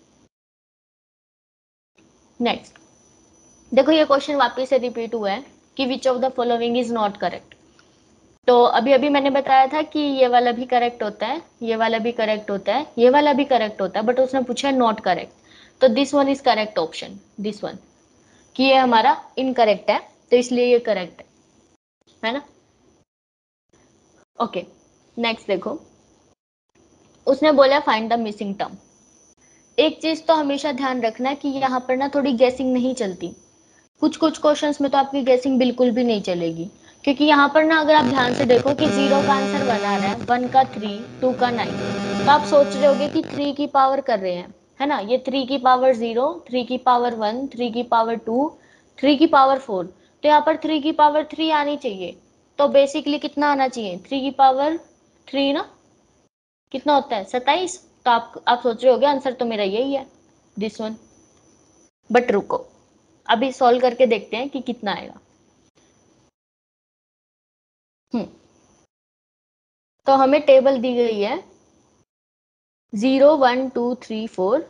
नेक्स्ट देखो, ये क्वेश्चन वापस से रिपीट हुआ है कि which of the following is not correct. तो अभी अभी मैंने बताया था कि ये वाला भी करेक्ट होता है, ये वाला भी करेक्ट होता है, ये वाला भी करेक्ट होता है, बट उसने पूछा है नॉट करेक्ट। तो this one is correct option, this one, कि ये हमारा इनकरेक्ट है, तो इसलिए ये करेक्ट है ना। ओके नेक्स्ट देखो, उसने बोला फाइंड द मिसिंग टर्म। एक चीज तो हमेशा ध्यान रखना कि यहाँ पर ना थोड़ी गेसिंग नहीं चलती। कुछ कुछ क्वेश्चंस में तो आपकी गेसिंग बिल्कुल भी नहीं चलेगी, क्योंकि यहाँ पर ना अगर आप ध्यान से देखो कि 0 का आंसर बना रहा है, 1 का 3, 2 का 9, तो आप सोच रहे होगे कि 3 की पावर कर रहे हैं, है ना। ये 3 की पावर 0, 3 की पावर 1, 3 की पावर 2, 3 की पावर 4, तो यहाँ पर 3 की पावर 3 आनी चाहिए। तो बेसिकली कितना आना चाहिए, 3 की पावर 3 ना, कितना होता है 27। तो आप सोच रहे होगे आंसर तो मेरा यही है, दिस वन। बट रुको, अभी सॉल्व करके देखते हैं कि कितना आएगा। हम्म तो हमें टेबल दी गई है 0 1 2 3 4,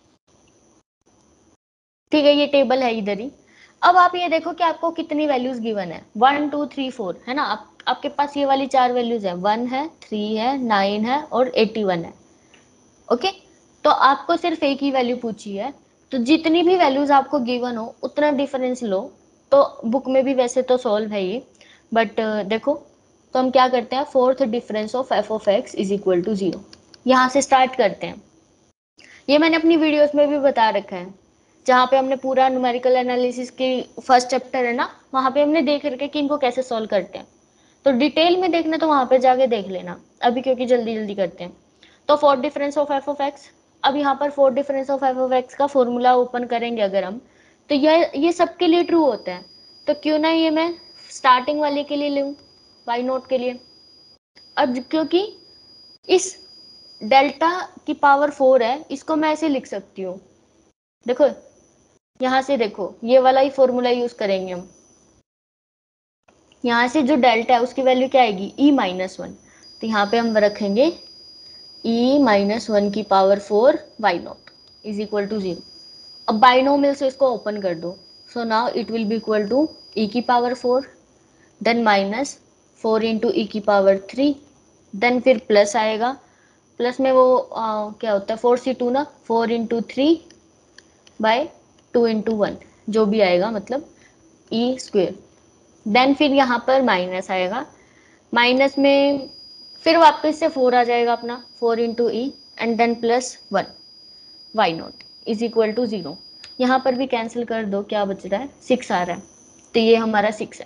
ठीक है, ये टेबल है इधर ही। अब आप ये देखो कि आपको कितनी वैल्यूज गिवन है, 1 2 3 4, है ना। आपके पास ये वाली 4 वैल्यूज है, 1 है, 3 है, 9 है और 81 है। ओके, तो आपको सिर्फ एक ही वैल्यू पूछी है, तो जितनी भी वैल्यूज आपको गिवन हो उतना डिफरेंस लो। तो बुक में भी वैसे तो सॉल्व है ये, बट देखो, तो हम क्या करते हैं, fourth difference of f of x is equal to 0, यहाँ से स्टार्ट करते हैं। ये मैंने अपनी वीडियोस में भी बता रखा है, जहाँ पे हमने पूरा न्यूमेरिकल एनालिसिस की फर्स्ट चैप्टर है ना, वहाँ पे हमने देख रखे कि इनको कैसे सॉल्व करते हैं। तो डिटेल में देखना तो वहाँ पे जाके देख लेना, अभी क्योंकि जल्दी जल्दी करते हैं। तो fourth difference of f of x, अब यहाँ पर fourth difference of f of x का फॉर्मूला ओपन करेंगे अगर हम, तो ये सबके लिए ट्रू होता है। तो क्यों ना ये मैं स्टार्टिंग वाले के लिए लूँ, वाई नोट के लिए। अब क्योंकि इस डेल्टा की पावर 4 है, इसको मैं ऐसे लिख सकती हूँ, देखो यहाँ से देखो, ये वाला ही फॉर्मूला यूज करेंगे हम। यहाँ से जो डेल्टा है उसकी वैल्यू क्या आएगी, ई माइनस वन, तो यहाँ पे हम रखेंगे ई माइनस वन की power 4 y naught is equal to 0। अब बाइनोमियल से इसको ओपन कर दो, so now it will be equal to e की power 4, then minus 4 into e की पावर 3, देन फिर प्लस आएगा, प्लस में वो क्या होता है 4c2 ना, 4 इंटू 3 बाय 2 इंटू 1, जो भी आएगा मतलब ई स्क्वेयर। देन फिर यहाँ पर माइनस आएगा, माइनस में फिर वापस से 4 आ जाएगा अपना, 4 into e and then plus 1 y naught is equal to 0। यहाँ पर भी कैंसिल कर दो, क्या बच रहा है 6 आ रहा है, तो ये हमारा 6 है।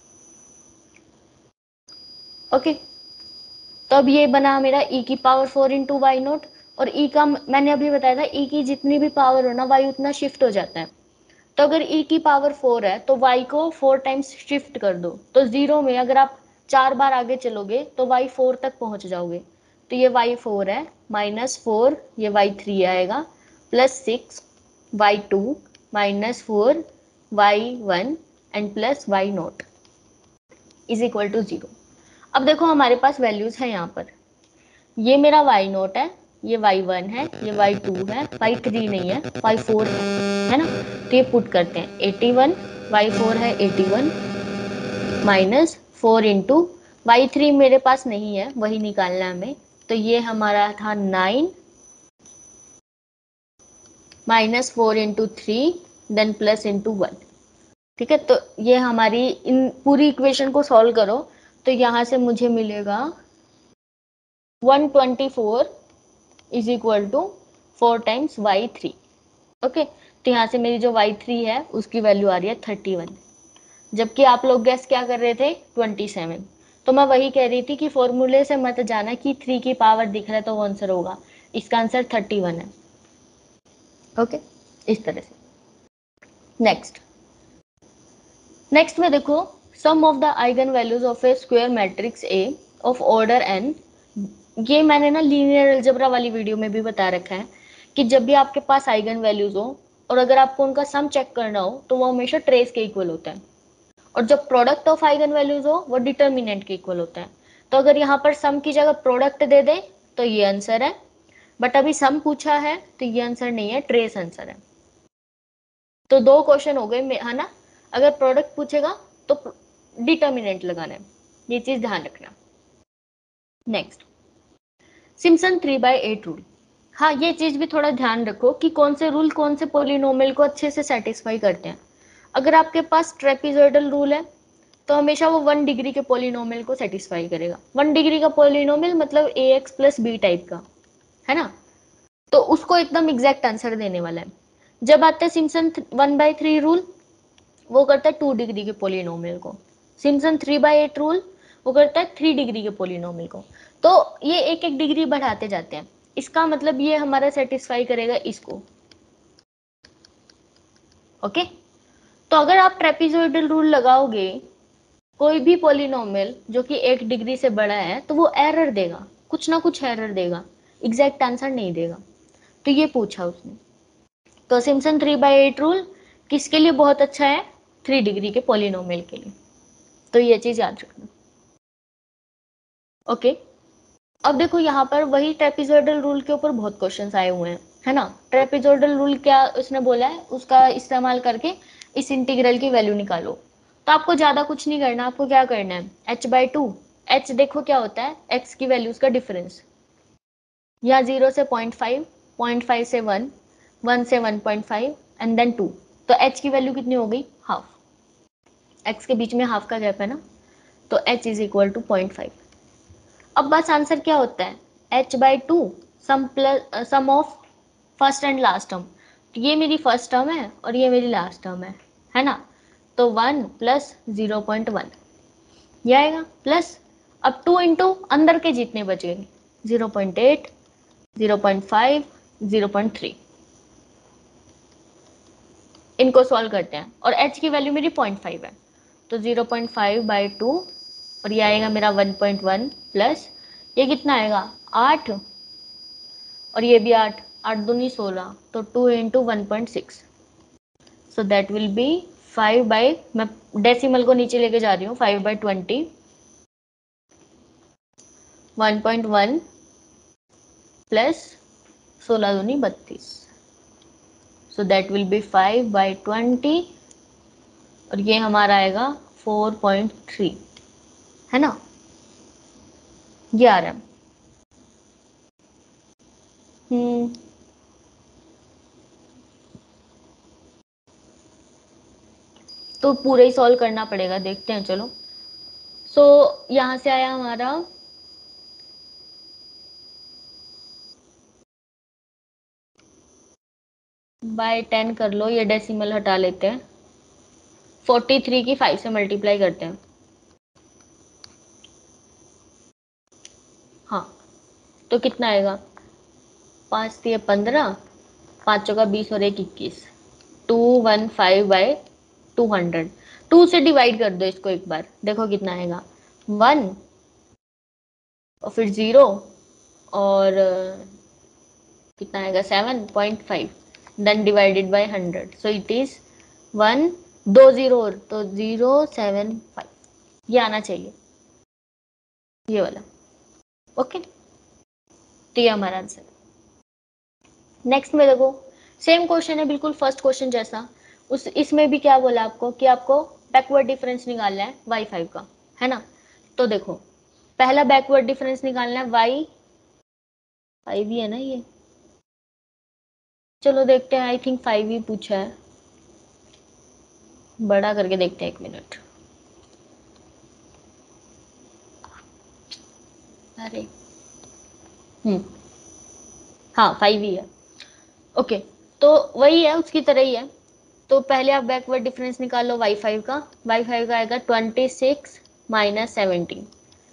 ओके, तो अब ये बना मेरा e की पावर 4 इंटू वाई नोट, और e का मैंने अभी बताया था e की जितनी भी पावर हो ना y उतना शिफ्ट हो जाता है। तो अगर e की पावर 4 है तो y को 4 टाइम्स शिफ्ट कर दो, तो 0 में अगर आप 4 बार आगे चलोगे तो y 4 तक पहुंच जाओगे। तो ये y 4 है, माइनस 4 ये y 3 आएगा, plus 6 y 2 minus 4 y 1 and plus y naught is equal to 0। अब देखो हमारे पास वैल्यूज है यहाँ पर, ये मेरा y नोट है, ये y1 है, ये y2 है, y3 नहीं है, y4 है ना। तो ये पुट करते हैं 81, y4 है 81 माइनस 4 इंटू y3 मेरे पास नहीं है, वही निकालना है हमें। तो ये हमारा था 9 minus 4 into 3 then plus into 1। ठीक है, तो ये हमारी इन पूरी इक्वेशन को सॉल्व करो, तो यहाँ से मुझे मिलेगा 124 is equal to 4 times y3। Okay, तो यहाँ से मेरी जो y3 है उसकी वैल्यू आ रही है 31, जबकि आप लोग गेस क्या कर रहे थे 27। तो मैं वही कह रही थी कि फॉर्मूले से मत जाना कि 3 की पावर दिख रहा है तो वो आंसर होगा, इसका आंसर 31 है। ओके, इस तरह से। नेक्स्ट में देखो, sum of the eigenvalues of a square matrix A of order n. ये मैंने ना लीनियर अलजेब्रा वाली वीडियो में भी बता रखा है कि जब भी आपके पास आइगन वैल्यूज हो और अगर आपको उनका सम चेक करना हो तो वो हमेशा ट्रेस के इक्वल होता है, और जब प्रोडक्ट ऑफ आइगन वैल्यूज हो वो डिटर्मिनेंट के इक्वल होता है। तो अगर यहाँ पर सम की जगह प्रोडक्ट दे दे तो ये आंसर है, बट अभी सम पूछा है तो ये आंसर नहीं है, ट्रेस आंसर है। तो दो क्वेश्चन हो गए है ना। अगर प्रोडक्ट पूछेगा तो डिटर्मिनेंट लगाना है, ये चीज ध्यान रखना। Next, Simpson 3/8 rule. हाँ, ये चीज भी थोड़ा ध्यान रखो कि कौन से रूल कौन से पोलिनोमियल को अच्छे से सेटिस्फाई करते हैं। अगर आपके पास ट्रेपिजॉइडल रूल है तो हमेशा वो 1 डिग्री के पोलिनोमियल को सेटिस्फाई करेगा। 1 डिग्री का पोलिनोमियल मतलब ax प्लस बी टाइप का, है ना, तो उसको एकदम एग्जैक्ट आंसर देने वाला है। जब आता है सिम्पसन 1/3 रूल, वो करता है 2 डिग्री के पोलिनोमियल को। सिम्पसन 3/8 रूल वो करता है 3 डिग्री के पोलिनोमियल को। तो ये एक एक डिग्री बढ़ाते जाते हैं, इसका मतलब ये हमारा सेटिस्फाई करेगा इसको। ओके, तो अगर आप ट्रेपिजॉइडल रूल लगाओगे, कोई भी पोलिनोमियल जो कि 1 डिग्री से बड़ा है तो वो एरर देगा, कुछ ना कुछ एरर देगा, एग्जैक्ट आंसर नहीं देगा। तो ये पूछा उसने। तो सिम्पसन 3/8 रूल किसके लिए बहुत अच्छा है? 3 डिग्री के पोलिनोमियल के लिए। तो ये चीज याद रखना। ओके, अब देखो यहाँ पर वही ट्रेपिजॉइडल रूल के ऊपर बहुत क्वेश्चंस आए हुए हैं, है ना। ट्रेपिजॉइडल रूल क्या उसने बोला है, उसका इस्तेमाल करके इस इंटीग्रल की वैल्यू निकालो। तो आपको ज्यादा कुछ नहीं करना, आपको क्या करना है, h/2। h देखो क्या होता है, x की वैल्यूज का डिफरेंस, या 0 से 0.5, 0.5 से 1, 1 से 1.5 एंड देन 2। तो h की वैल्यू कितनी हो गई, हाफ। x के बीच में हाफ का गैप है ना, तो h इज इक्वल टू 0.5। अब बस आंसर क्या होता है, h/2 sum plus sum of first and last term. तो ये मेरी फर्स्ट टर्म है और ये मेरी लास्ट टर्म है ना। तो 1 प्लस 0.1 ये आएगा, प्लस अब 2 इंटू अंदर के जितने बच गए, 0.8, 0.5, 0.3, इनको सॉल्व करते हैं और h की वैल्यू मेरी 0.5 है। तो 0.5/2 और ये आएगा मेरा 1.1 प्लस ये कितना आएगा 8, और ये भी 8, 8 दूनी 16, तो 2 into 1.6, so that will be 5 by, मैं डेसिमल को नीचे लेके जा रही हूँ, 5/20, 1.1 प्लस 16 दूनी 32, सो दैट विल बी 5/20, और ये हमारा आएगा 4.3, है ना, ये आ रहा है। तो पूरा ही सॉल्व करना पड़ेगा, देखते हैं चलो। सो यहाँ से आया हमारा बाय 10 कर लो, ये डेसिमल हटा लेते हैं, 43 की 5 से मल्टीप्लाई करते हैं। हाँ, तो कितना आएगा, 5 दिए 15, 5 चौका 20 और 1 21, 215/200। 2 से डिवाइड कर दो इसको एक बार, देखो कितना आएगा, 1 और फिर 0 और कितना आएगा 7.5, then divided by 100, so it is 1, 2 0 और तो 0.75, ये आना चाहिए, ये वाला। ओके, तो ये हमारा आंसर। नेक्स्ट में देखो, सेम क्वेश्चन है बिल्कुल फर्स्ट क्वेश्चन जैसा। उस इसमें भी क्या बोला आपको कि आपको बैकवर्ड डिफरेंस निकालना है y5 का, है ना। तो देखो, पहला बैकवर्ड डिफरेंस निकालना है y5 ही है ना ये, चलो देखते हैं, आई थिंक 5 ही पूछा है, बड़ा करके देखते हैं, 1 मिनट। अरे हाँ 5 ही है। ओके, तो वही है, उसकी तरह ही है। तो पहले आप बैकवर्ड डिफरेंस निकाल लो y5 का। y5 का आएगा 26 - 17,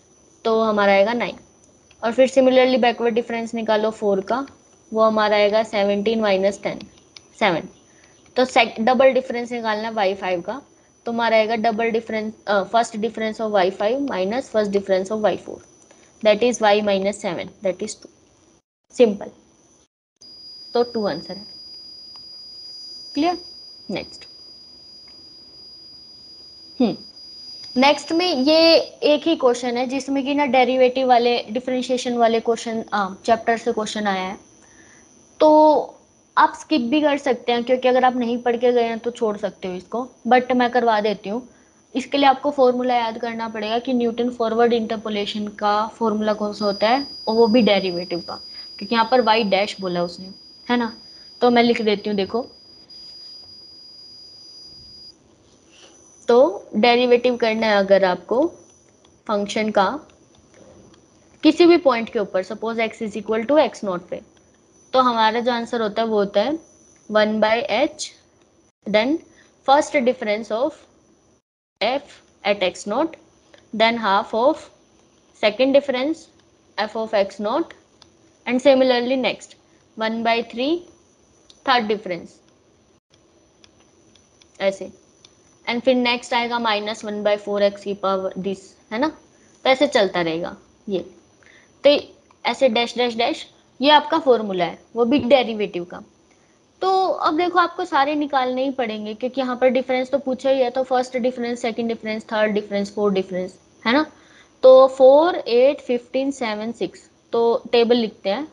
तो हमारा आएगा 9। और फिर सिमिलरली बैकवर्ड डिफरेंस निकालो 4 का, वो हमारा आएगा 17 माइनस 10, 7। तो डबल डिफरेंस निकालना है y5 का, तो हमारा आएगा double difference, first difference of y5 minus first difference of y4, that is y minus 7, that is 2। Simple. तो 2 आंसर है। क्लियर। नेक्स्ट। नेक्स्ट में ये एक ही क्वेश्चन है जिसमें कि ना डेरिवेटिव वाले, डिफरेंशिएशन वाले क्वेश्चन चैप्टर से क्वेश्चन आया है, तो आप स्किप भी कर सकते हैं, क्योंकि अगर आप नहीं पढ़ के गए हैं तो छोड़ सकते हो इसको, बट मैं करवा देती हूँ। इसके लिए आपको फॉर्मूला याद करना पड़ेगा कि न्यूटन फॉरवर्ड इंटरपोलेशन का फॉर्मूला कौन सा होता है, और वो भी डेरिवेटिव का, क्योंकि यहाँ पर वाई डैश बोला उसने, है ना। तो मैं लिख देती हूँ, देखो। तो डेरिवेटिव करना है अगर आपको फंक्शन का किसी भी पॉइंट के ऊपर, suppose x is equal to x naught पे, तो हमारा जो आंसर होता है वो होता है 1/h, then first difference of f at x naught, then half of second difference f of x naught, and similarly next 1/3 third difference, ऐसे। एंड फिर नेक्स्ट आएगा -1/4x की पावर दिस, है ना। तो ऐसे चलता रहेगा ये। तो ऐसे डैश डैश डैश, ये आपका फॉर्मूला है, वो भी डेरिवेटिव का। तो अब देखो आपको सारे निकालने ही पड़ेंगे, क्योंकि यहाँ पर डिफरेंस तो पूछा ही है, तो first difference, second difference, third difference, fourth difference, है ना। तो 4 8 15 7 6, तो टेबल लिखते हैं।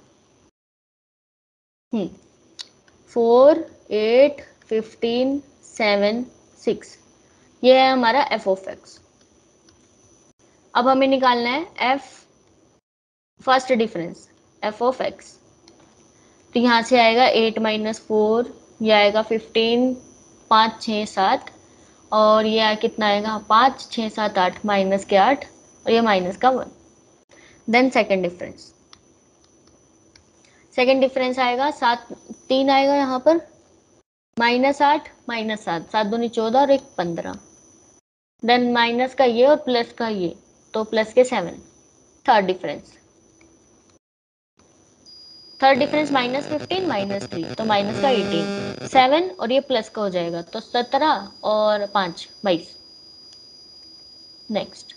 4 8 15 7 6, ये है हमारा एफ ऑफ एक्स। अब हमें निकालना है f first difference, f of x. तो यहाँ से आएगा 8 माइनस 4, ये आएगा 15, 5 6 7, और ये कितना आएगा 5 6 7 8, माइनस के 8, और ये माइनस का 1। Then second difference, second difference आएगा 7 3 आएगा यहाँ पर, -8 -7, 7 दूनी 14 और 1 15, देन माइनस का ये और प्लस का ये, तो प्लस के 7। थर्ड डिफरेंस, थर्ड डिफरेंस -15 -3, तो माइनस का 18, 7 और ये प्लस का हो जाएगा, तो 17 और 5 22। नेक्स्ट,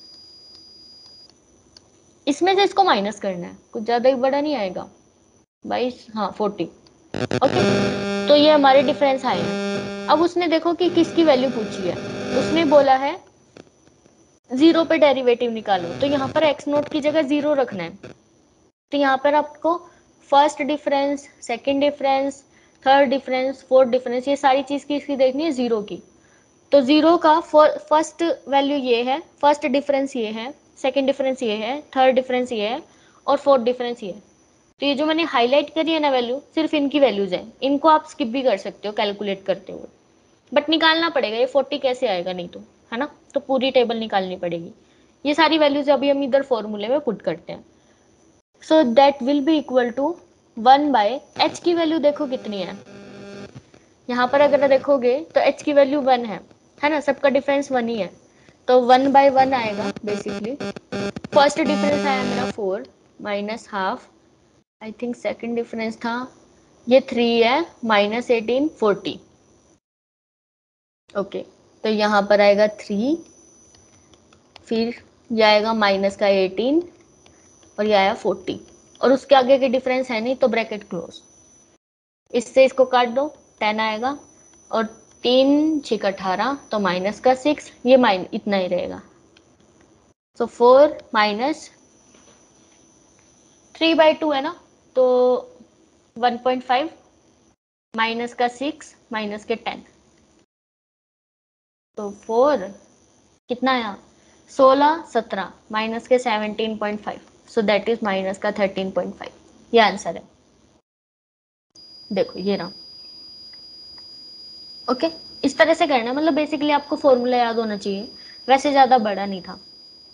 इसमें से इसको माइनस करना है, कुछ ज्यादा ही बड़ा नहीं आएगा, 22, हाँ 40। ओके, तो ये हमारे डिफरेंस आए हैं। अब उसने देखो कि किसकी वैल्यू पूछी है, उसने बोला है 0 पे डेरिवेटिव निकालो, तो यहाँ पर x नोट की जगह 0 रखना है। तो यहाँ पर आपको first difference, second difference, third difference, fourth difference, ये सारी चीज किसकी देखनी है, 0 की। तो 0 का फर्स्ट वैल्यू ये है, फर्स्ट डिफरेंस ये है, सेकंड डिफरेंस ये है, थर्ड डिफरेंस ये है, और फोर्थ डिफरेंस ये है। तो ये जो मैंने हाईलाइट करी है ना वैल्यू, सिर्फ इनकी वैल्यूज है, इनको आप स्किप भी कर सकते हो कैलकुलेट करते हुए, बट निकालना पड़ेगा, ये 40 कैसे आएगा नहीं तो, है ना। तो पूरी टेबल निकालनी पड़ेगी। ये सारी वैल्यूज अभी हम इधर फॉर्मूले में पुट करते हैं। So that will be equal to 1/h की वैल्यू देखो कितनी है, यहाँ पर अगर देखोगे तो h की वैल्यू 1 है ना, सबका डिफरेंस 1 ही है, तो 1/1 आएगा बेसिकली। फर्स्ट डिफरेंस आया मेरा 4 minus half, I think second difference था ये 3 है, -18 40। ओके, तो यहाँ पर आएगा 3, फिर ये आएगा माइनस का 18, और ये आया 40, और उसके आगे के डिफरेंस है नहीं, तो ब्रैकेट क्लोज। इससे इसको काट दो, 10 आएगा, और 3 6 18, तो माइनस का 6, ये इतना ही रहेगा। सो 4 माइनस 3/2 है ना, तो 1.5, माइनस का 6, माइनस के 10, तो 4 कितना आया 16 17, माइनस के 17.5, सो दैट इज माइनस का 13.5, ये आंसर है। देखो ये रहा। ओके, इस तरह से करना, मतलब बेसिकली आपको फॉर्मूला याद होना चाहिए, वैसे ज्यादा बड़ा नहीं था।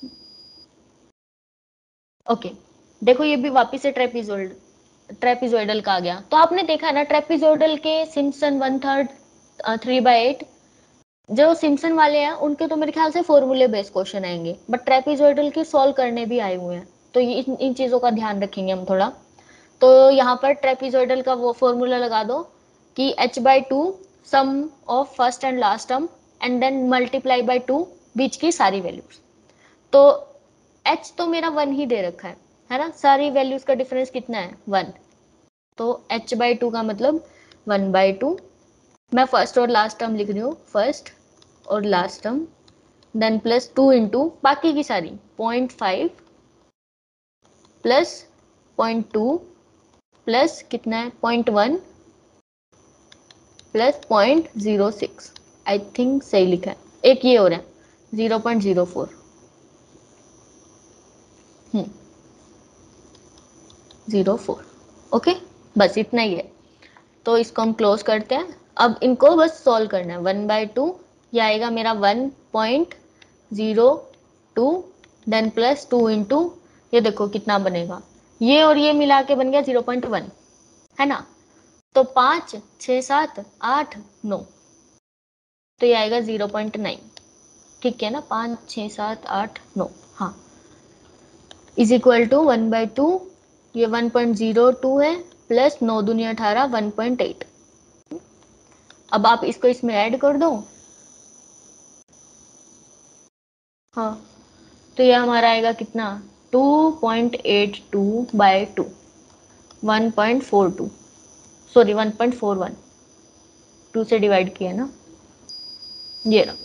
ओके, देखो ये भी वापिस से ट्रेपिजोइडल का आ गया। तो आपने देखा ना ट्रेपिजोइडल के सिम्पसन 1/3 3/8, जो सिम्पसन वाले हैं उनके तो मेरे ख्याल से फॉर्मूले बेस्ड क्वेश्चन आएंगे, बट ट्रेपेजॉइडल के सॉल्व करने भी आए हुए हैं, तो ये इन चीजों का ध्यान रखेंगे हम थोड़ा। तो यहाँ पर ट्रेपेजॉइडल का वो फॉर्मूला लगा दो कि h/2 sum of first and last term and then multiply by 2 बीच की सारी वैल्यूज। तो h तो मेरा 1 ही दे रखा है ना, सारी वैल्यूज का डिफरेंस कितना है 1, तो h/2 का मतलब 1/2। मैं फर्स्ट और लास्ट टर्म लिख रही हूँ, फर्स्ट और last term, then plus 2 into बाकी की सारी 0.5 प्लस 0.2 प्लस कितना है 0.1 प्लस 0.06, आई थिंक सही लिखा है, एक ये हो रहा है 0.04, 04। ओके, बस इतना ही है। तो इसको हम क्लोज करते हैं। अब इनको बस सॉल्व करना है, 1/2 ये आएगा मेरा 1.02, देन प्लस 2 इंटू ये देखो कितना बनेगा, ये और ये मिला के बन गया 0.1, है ना। तो 5 6 7 8 9, तो ये आएगा 0.9, ठीक है ना, 5 6 7 8 9, हाँ, इज इक्वल टू 1/2, ये 1.02 है, प्लस 9 दूनी 18 1.8। अब आप इसको इसमें ऐड कर दो, हाँ, तो ये हमारा आएगा कितना 2.82/2, 1.42, सॉरी 1.41, 2 से डिवाइड किया ना, ये रहा।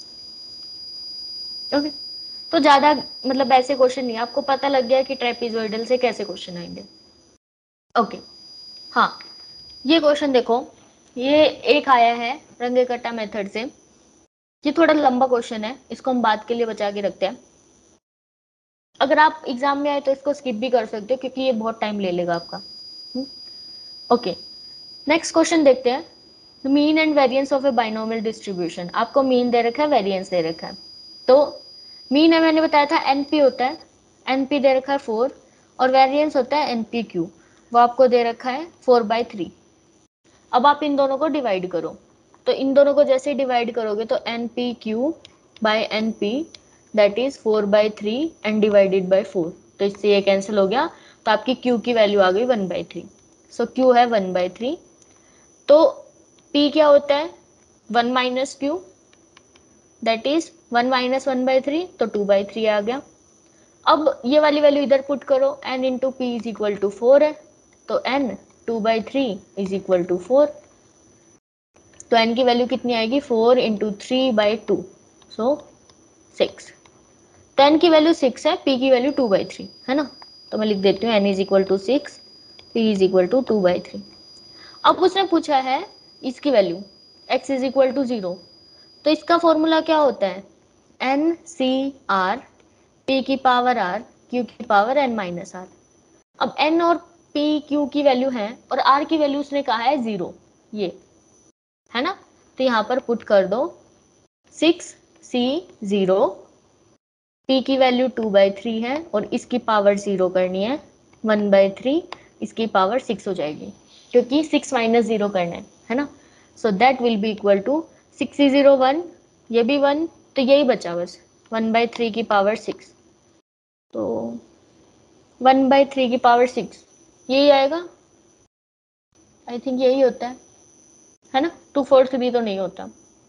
ओके, तो ज्यादा मतलब ऐसे क्वेश्चन नहीं, आपको पता लग गया कि ट्रेपेजॉइडल से कैसे क्वेश्चन आएंगे। ओके, हाँ, ये क्वेश्चन देखो, ये एक आया है रंगे कट्टा मेथड से, ये थोड़ा लंबा क्वेश्चन है, इसको हम बात के लिए बचा के रखते हैं। अगर आप एग्जाम में आए तो इसको स्किप भी कर सकते हो क्योंकि ये बहुत टाइम ले लेगा आपका। ओके, नेक्स्ट क्वेश्चन देखते हैं, mean and variance of a binomial distribution. आपको मीन दे रखा है, वेरिएंस दे रखा है। तो मीन है, मैंने बताया था एनपी होता है, एनपी दे रखा है 4, और वेरिएंस होता है एनपीक्यू, वो आपको दे रखा है 4/3। अब आप इन दोनों को डिवाइड करो, तो इन दोनों को जैसे डिवाइड करोगे तो n p q by n p, that is 4/3 and divided by 4, तो इससे ये कैंसिल हो गया, तो आपकी क्यू की वैल्यू आ गई 1/3। सो क्यू है 1/3। तो पी क्या होता है 1 minus q, that is 1 minus 1/3, तो 2/3 आ गया। अब ये वाली वैल्यू इधर पुट करो, n into p is equal to 4 है, तो n 2/3 इज इक्वल टू 4, तो n की वैल्यू कितनी आएगी 4 इंटू 3/2, सो 6। तो n की वैल्यू 6 है, p की वैल्यू 2/3 है ना, तो मैं लिख देती हूँ n is equal to 6, p is equal to 2/3। अब उसने पूछा है इसकी value x is equal to 0, तो इसका फॉर्मूला क्या होता है एन सी आर, पी की पावर आर, क्यू की पावर एन माइनस आर। अब n और p q की वैल्यू है और r की वैल्यू उसने कहा है 0, ये है ना, तो यहाँ पर पुट कर दो 6c0, p की वैल्यू 2/3 है और इसकी पावर 0 करनी है 1/3, इसकी पावर 6 हो जाएगी क्योंकि 6 माइनस 0 करना है ना। So that will be equal to 6c0 1, ये भी 1, तो यही बचा बस 1/3 की पावर 6, तो 1/3 की पावर 6 यही आएगा, आई थिंक यही होता है ना, 2/4 भी तो नहीं होता।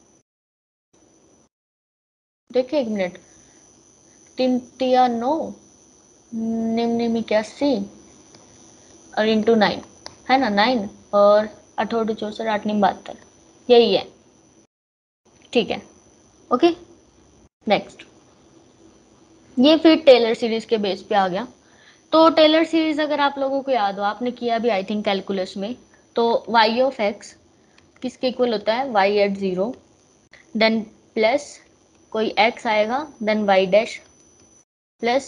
देखिए एक मिनट, 3 9 निम्न 81 और इंटू 9, है ना, 9 और 8 64 8 72, यही है, ठीक है। ओके, नेक्स्ट, ये फिर टेलर सीरीज के बेस पे आ गया। तो टेलर सीरीज अगर आप लोगों को याद हो, आपने किया भी आई थिंक कैलकुलस में, तो y ऑफ x किसके इक्वल होता है y एट 0, देन प्लस कोई x आएगा, then y dash plus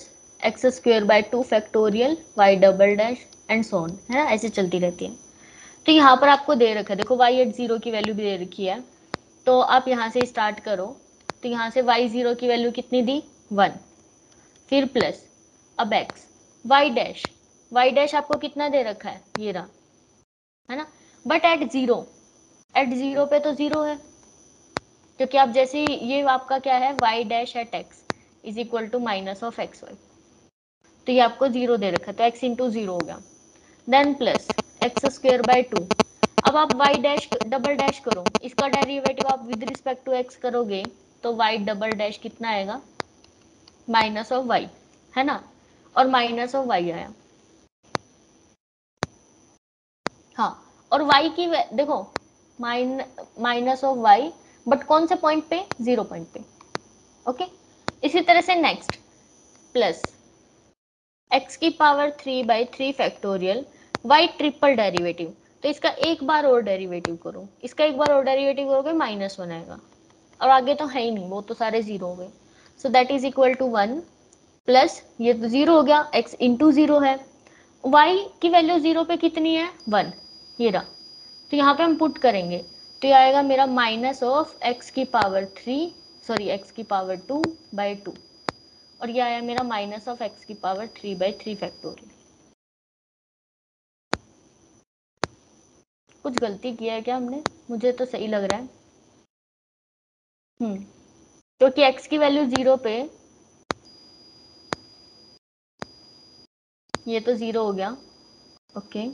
x²/2 y double dash and so on, है ना, ऐसे चलती रहती है। तो यहाँ पर आपको दे रखा है, देखो y एट 0 की वैल्यू भी दे रखी है, तो आप यहाँ से स्टार्ट करो, तो यहाँ से y0 की वैल्यू कितनी दी 1, फिर प्लस अब x, y डैश आपको कितना दे रखा है ये रहा, है ना, बट एट 0 पे तो 0 है, क्योंकि आप जैसे ये आपका क्या है, y dash at x is equal to minus of x y, तो ये आपको जीरो दे रखा है, तो x इंटू जीरो हो गया, then plus x square by two. अब आप y डैश डबल डैश करो, इसका डेरिवेटिव आप विद रिस्पेक्ट टू x करोगे तो y डबल डैश कितना आएगा, माइनस ऑफ y, है ना, और माइनस ऑफ y आया। हाँ, और y की देखो माइनस ऑफ y, बट कौन से पॉइंट पे, जीरो पॉइंट पे। ओके, इसी तरह से नेक्स्ट प्लस एक्स की power three by three factorial y triple derivative, तो इसका एक बार और डेरिवेटिव करो, इसका एक बार और डेरिवेटिव करोगे माइनस वन आएगा, और आगे तो है ही नहीं, वो तो सारे जीरो हो गए, so that is equal to one, plus ये तो जीरो हो गया, एक्स इंटू जीरो है, वाई की वैल्यू जीरो पे कितनी है, वन, ये रहा, तो यहाँ पे हम पुट करेंगे, तो ये आएगा मेरा माइनस ऑफ एक्स की पावर थ्री, सॉरी एक्स की पावर टू बाई टू, और ये आया मेरा माइनस ऑफ एक्स की power three by three factorial. कुछ गलती किया है क्या हमने, मुझे तो सही लग रहा है। क्योंकि एक्स की वैल्यू जीरो पे, ये तो जीरो हो गया। ओके,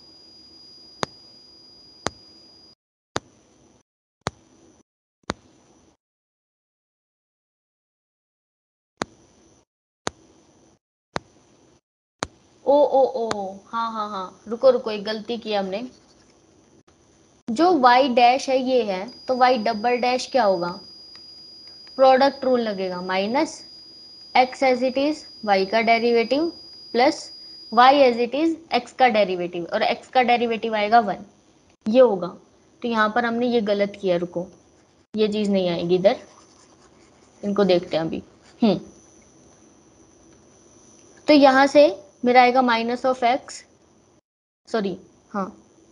ओ ओ ओ, हाँ हाँ हाँ, रुको रुको, एक गलती की हमने, जो y डैश है ये है, तो y डबल डैश क्या होगा, प्रोडक्ट रूल लगेगा, minus x as it is y का derivative plus y as it is x का डेरिवेटिव, और x का डेरिवेटिव आएगा वन, ये होगा। तो यहाँ पर हमने ये गलत किया, रुको, ये चीज नहीं आएगी इधर, इनको देखते हैं अभी। तो यहाँ से मेरा आएगा माइनस ऑफ एक्स, सॉरी, हाँ,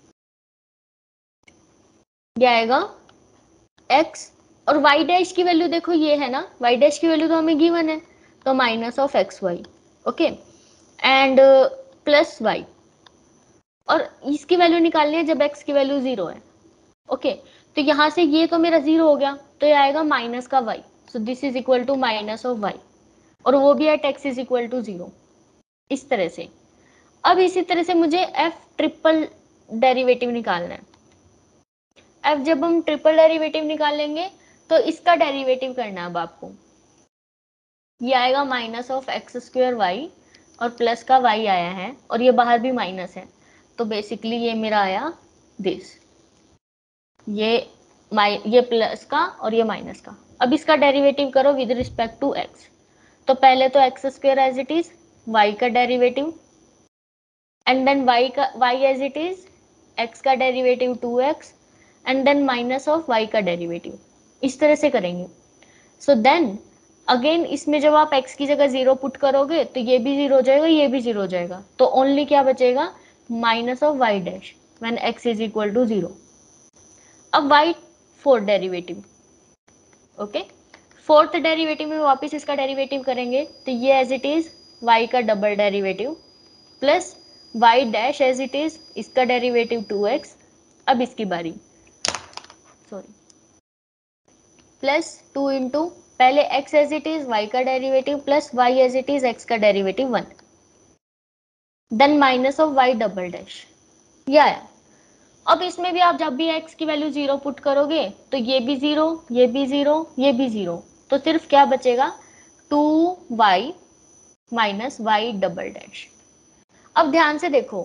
ये आएगा x, और y डैश की वैल्यू देखो ये है ना, y डैश की वैल्यू तो हमें गिवन है, तो minus of x y, okay, and plus y, और इसकी वैल्यू निकालनी है जब x की वैल्यू जीरो है। ओके, तो यहाँ से ये तो मेरा जीरो हो गया, तो ये आएगा माइनस का y, so this is equal to minus of y, और वो भी at x is equal to zero, इस तरह से। अब इसी तरह से मुझे f ट्रिपल डेरिवेटिव निकालना है। f जब हम ट्रिपल डेरिवेटिव निकालेंगे तो इसका डेरिवेटिव करना है अब आपको, ये आएगा minus of x square y, और प्लस का y आया है, और ये बाहर भी माइनस है, तो बेसिकली ये मेरा आया दिस, ये ये प्लस का और ये माइनस का। अब इसका डेरिवेटिव करो विद रिस्पेक्ट टू x, तो पहले तो x square as it is y का derivative, and then y as it is x का derivative two x, and then minus of y का डेरिवेटिव, इस तरह से करेंगे। सो देन अगेन इसमें जब आप x की जगह जीरो पुट करोगे तो ये भी जीरो हो जाएगा, ये भी जीरो हो जाएगा, तो ओनली क्या बचेगा, minus of y dash when x is equal to zero. अब y fourth derivative, okay, fourth derivative में वापस इसका डेरिवेटिव करेंगे, तो ये एज इट इज y का double derivative plus y dash as it is इसका डेरिवेटिव टू एक्स, अब इसकी बारी, सॉरी, प्लस टू इंटू पहले x as it is y का derivative plus y as it is x का derivative one, then minus of y double dash, ये आया। अब इसमें भी आप जब भी x की वैल्यू जीरो पुट करोगे तो ये भी जीरो, ये भी जीरो, ये भी जीरो, तो सिर्फ क्या बचेगा, two y minus y double dash. अब ध्यान से देखो,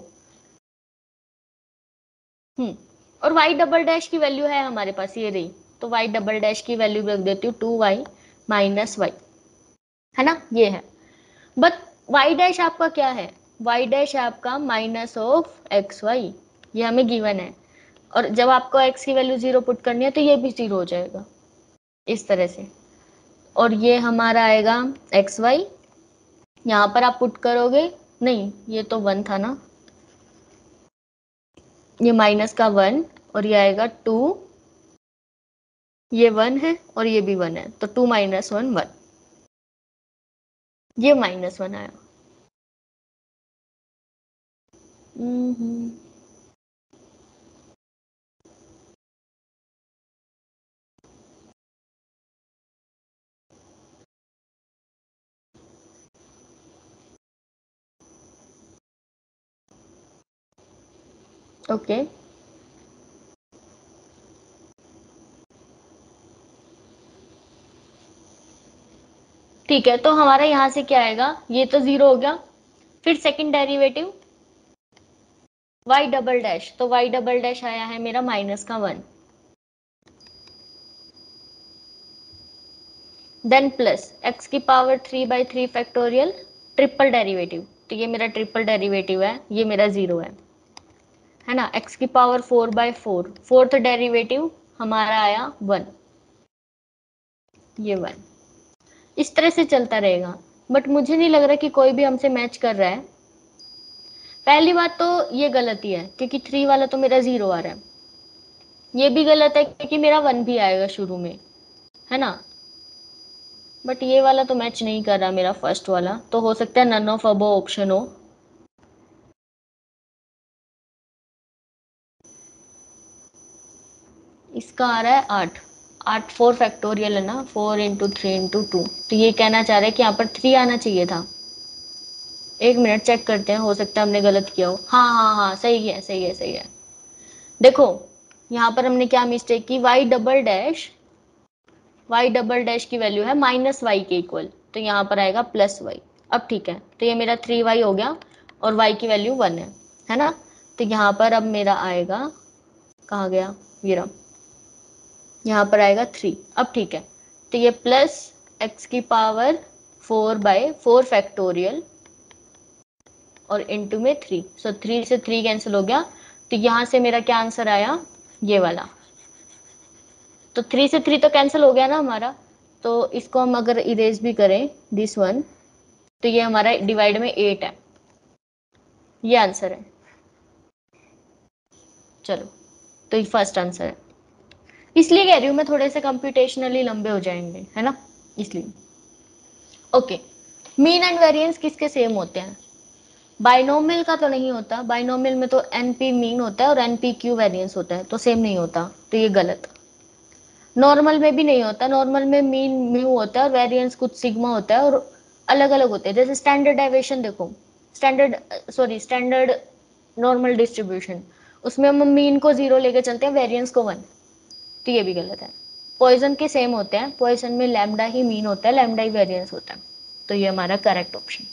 और y डबल डैश की वैल्यू है हमारे पास ये रही, तो y डबल डैश की वैल्यू रख देती हूँ टू वाई माइनस वाई, है ना, ये है। बट y डैश आपका क्या है, y डैश है आपका माइनस ऑफ एक्स वाई, ये हमें गिवन है, और जब आपको x की वैल्यू जीरो पुट करनी है तो ये भी जीरो हो जाएगा, इस तरह से, और ये हमारा आएगा एक्स वाई, यहाँ पर आप पुट करोगे, नहीं ये तो वन था ना, ये माइनस का वन, और ये आएगा टू, ये वन है और ये भी वन है, तो टू माइनस वन वन, ये माइनस वन आया। ओके ठीक है, तो हमारा यहाँ से क्या आएगा, ये तो जीरो हो गया, फिर second derivative y double dash, तो y डबल डैश आया है मेरा माइनस का 1, देन प्लस x की पावर 3/3 फैक्टोरियल ट्रिपल डेरिवेटिव, तो ये मेरा ट्रिपल डेरिवेटिव है, ये मेरा जीरो है ना, x की पावर 4/4, फोर्थ डेरिवेटिव हमारा आया 1, ये 1, इस तरह से चलता रहेगा। बट मुझे नहीं लग रहा कि कोई भी हमसे मैच कर रहा है। पहली बात तो ये गलती है क्योंकि 3 वाला तो मेरा जीरो आ रहा है, ये भी गलत है क्योंकि मेरा 1 भी आएगा शुरू में, है ना। बट ये वाला तो मैच नहीं कर रहा मेरा फर्स्ट वाला, तो हो सकता है नन ऑफ अबो ऑप्शन हो। इसका आ रहा है 8, 8 4 फैक्टोरियल है ना, 4 × 3 × 2, तो ये कहना चाह रहे हैं कि यहाँ पर 3 आना चाहिए था। एक मिनट चेक करते हैं, हो सकता है हमने गलत किया हो। हाँ हाँ हाँ, सही है सही है सही है। देखो यहाँ पर हमने क्या मिस्टेक की, वाई डबल डैश की वैल्यू है माइनस वाई के इक्वल, तो यहाँ पर आएगा प्लस वाई। अब ठीक है, तो ये मेरा 3y हो गया और y की वैल्यू 1 है ना। तो यहाँ पर अब मेरा आएगा, कहाँ गया ये रहा, यहाँ पर आएगा 3। अब ठीक है, तो ये प्लस x की पावर 4/4 फैक्टोरियल और इंटू में 3, सो 3 से 3 कैंसिल हो गया, तो यहाँ से मेरा क्या आंसर आया, ये वाला। तो 3 से 3 तो कैंसिल हो गया ना हमारा, तो इसको हम अगर इरेज भी करें दिस वन, तो ये हमारा डिवाइड में 8 है, ये आंसर है। चलो, तो ये फर्स्ट आंसर है। इसलिए कह रही हूँ मैं, थोड़े से कंप्यूटेशनली लंबे हो जाएंगे, है ना, इसलिए। ओके, मीन एंड वेरिएंस किसके सेम होते हैं, बाइनोमियल का तो नहीं होता, बाइनोमियल में तो एनपी मीन होता है और एनपी क्यू वेरिएंस होता है, तो सेम नहीं होता, तो ये गलत। नॉर्मल में भी नहीं होता, नॉर्मल में मीन म्यू होता है और वेरिएंस कुछ सिग्मा होता है, और अलग अलग होते हैं। जैसे स्टैंडर्ड डेविएशन देखो, स्टैंडर्ड नॉर्मल डिस्ट्रीब्यूशन, उसमें हम मीन को 0 लेके चलते हैं, वेरिएंस को 1, तो ये भी गलत है। पॉइजन के सेम होते हैं, पॉइजन में लैम्डा ही मीन होता है, लैम्डा ही वेरिएंस होता है, तो ये हमारा correct option.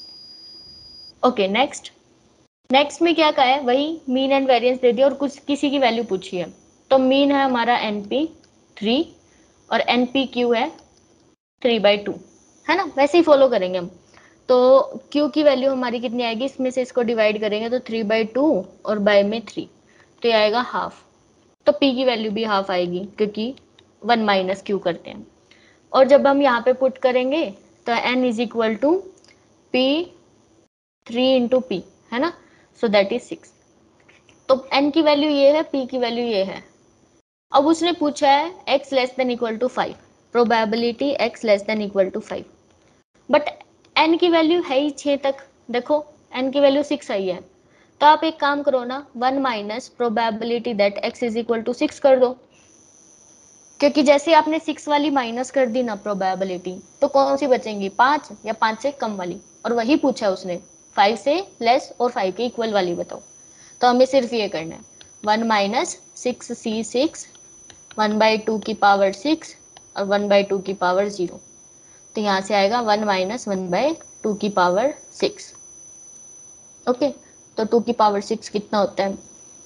Okay next, next में क्या कहा है, वही मीन एंड वेरिएंस दे दिया और कुछ किसी की वैल्यू पूछी है। तो मीन है हमारा एनपी 3 और एनपी क्यू है 3/2, है ना, वैसे ही फॉलो करेंगे हम। तो क्यू की वैल्यू हमारी कितनी आएगी, इसमें से इसको डिवाइड करेंगे तो 3/2 और बाय में 3, तो ये आएगा हाफ। तो पी की वैल्यू भी हाफ आएगी क्योंकि 1 माइनस क्यू करते हैं। और जब हम यहाँ पे पुट करेंगे तो n is equal to p 3 × p, है ना, सो दैट इज 6। तो n की वैल्यू ये है, p की वैल्यू ये है। अब उसने पूछा है x less than equal to 5, probability x less than equal to 5, but n की वैल्यू है ही 6 तक। देखो n की वैल्यू 6 आई है, तो आप एक काम करो ना, 1 minus probability that x is equal to 6 कर दो, क्योंकि जैसे आपने 6 वाली माइनस कर दी ना प्रोबेबिलिटी, तो कौन सी बचेंगी, 5 या 5 से कम वाली, और वही पूछा उसने, 5 से लेस और 5 के इक्वल वाली बताओ। तो हमें सिर्फ ये करना है, 1 माइनस 6c6, 1/2 की पावर 6 और 1/2 की पावर 0, तो यहाँ से आएगा 1 माइनस 1/2 की पावर 6। ओके, तो 2 की पावर 6 कितना होता है,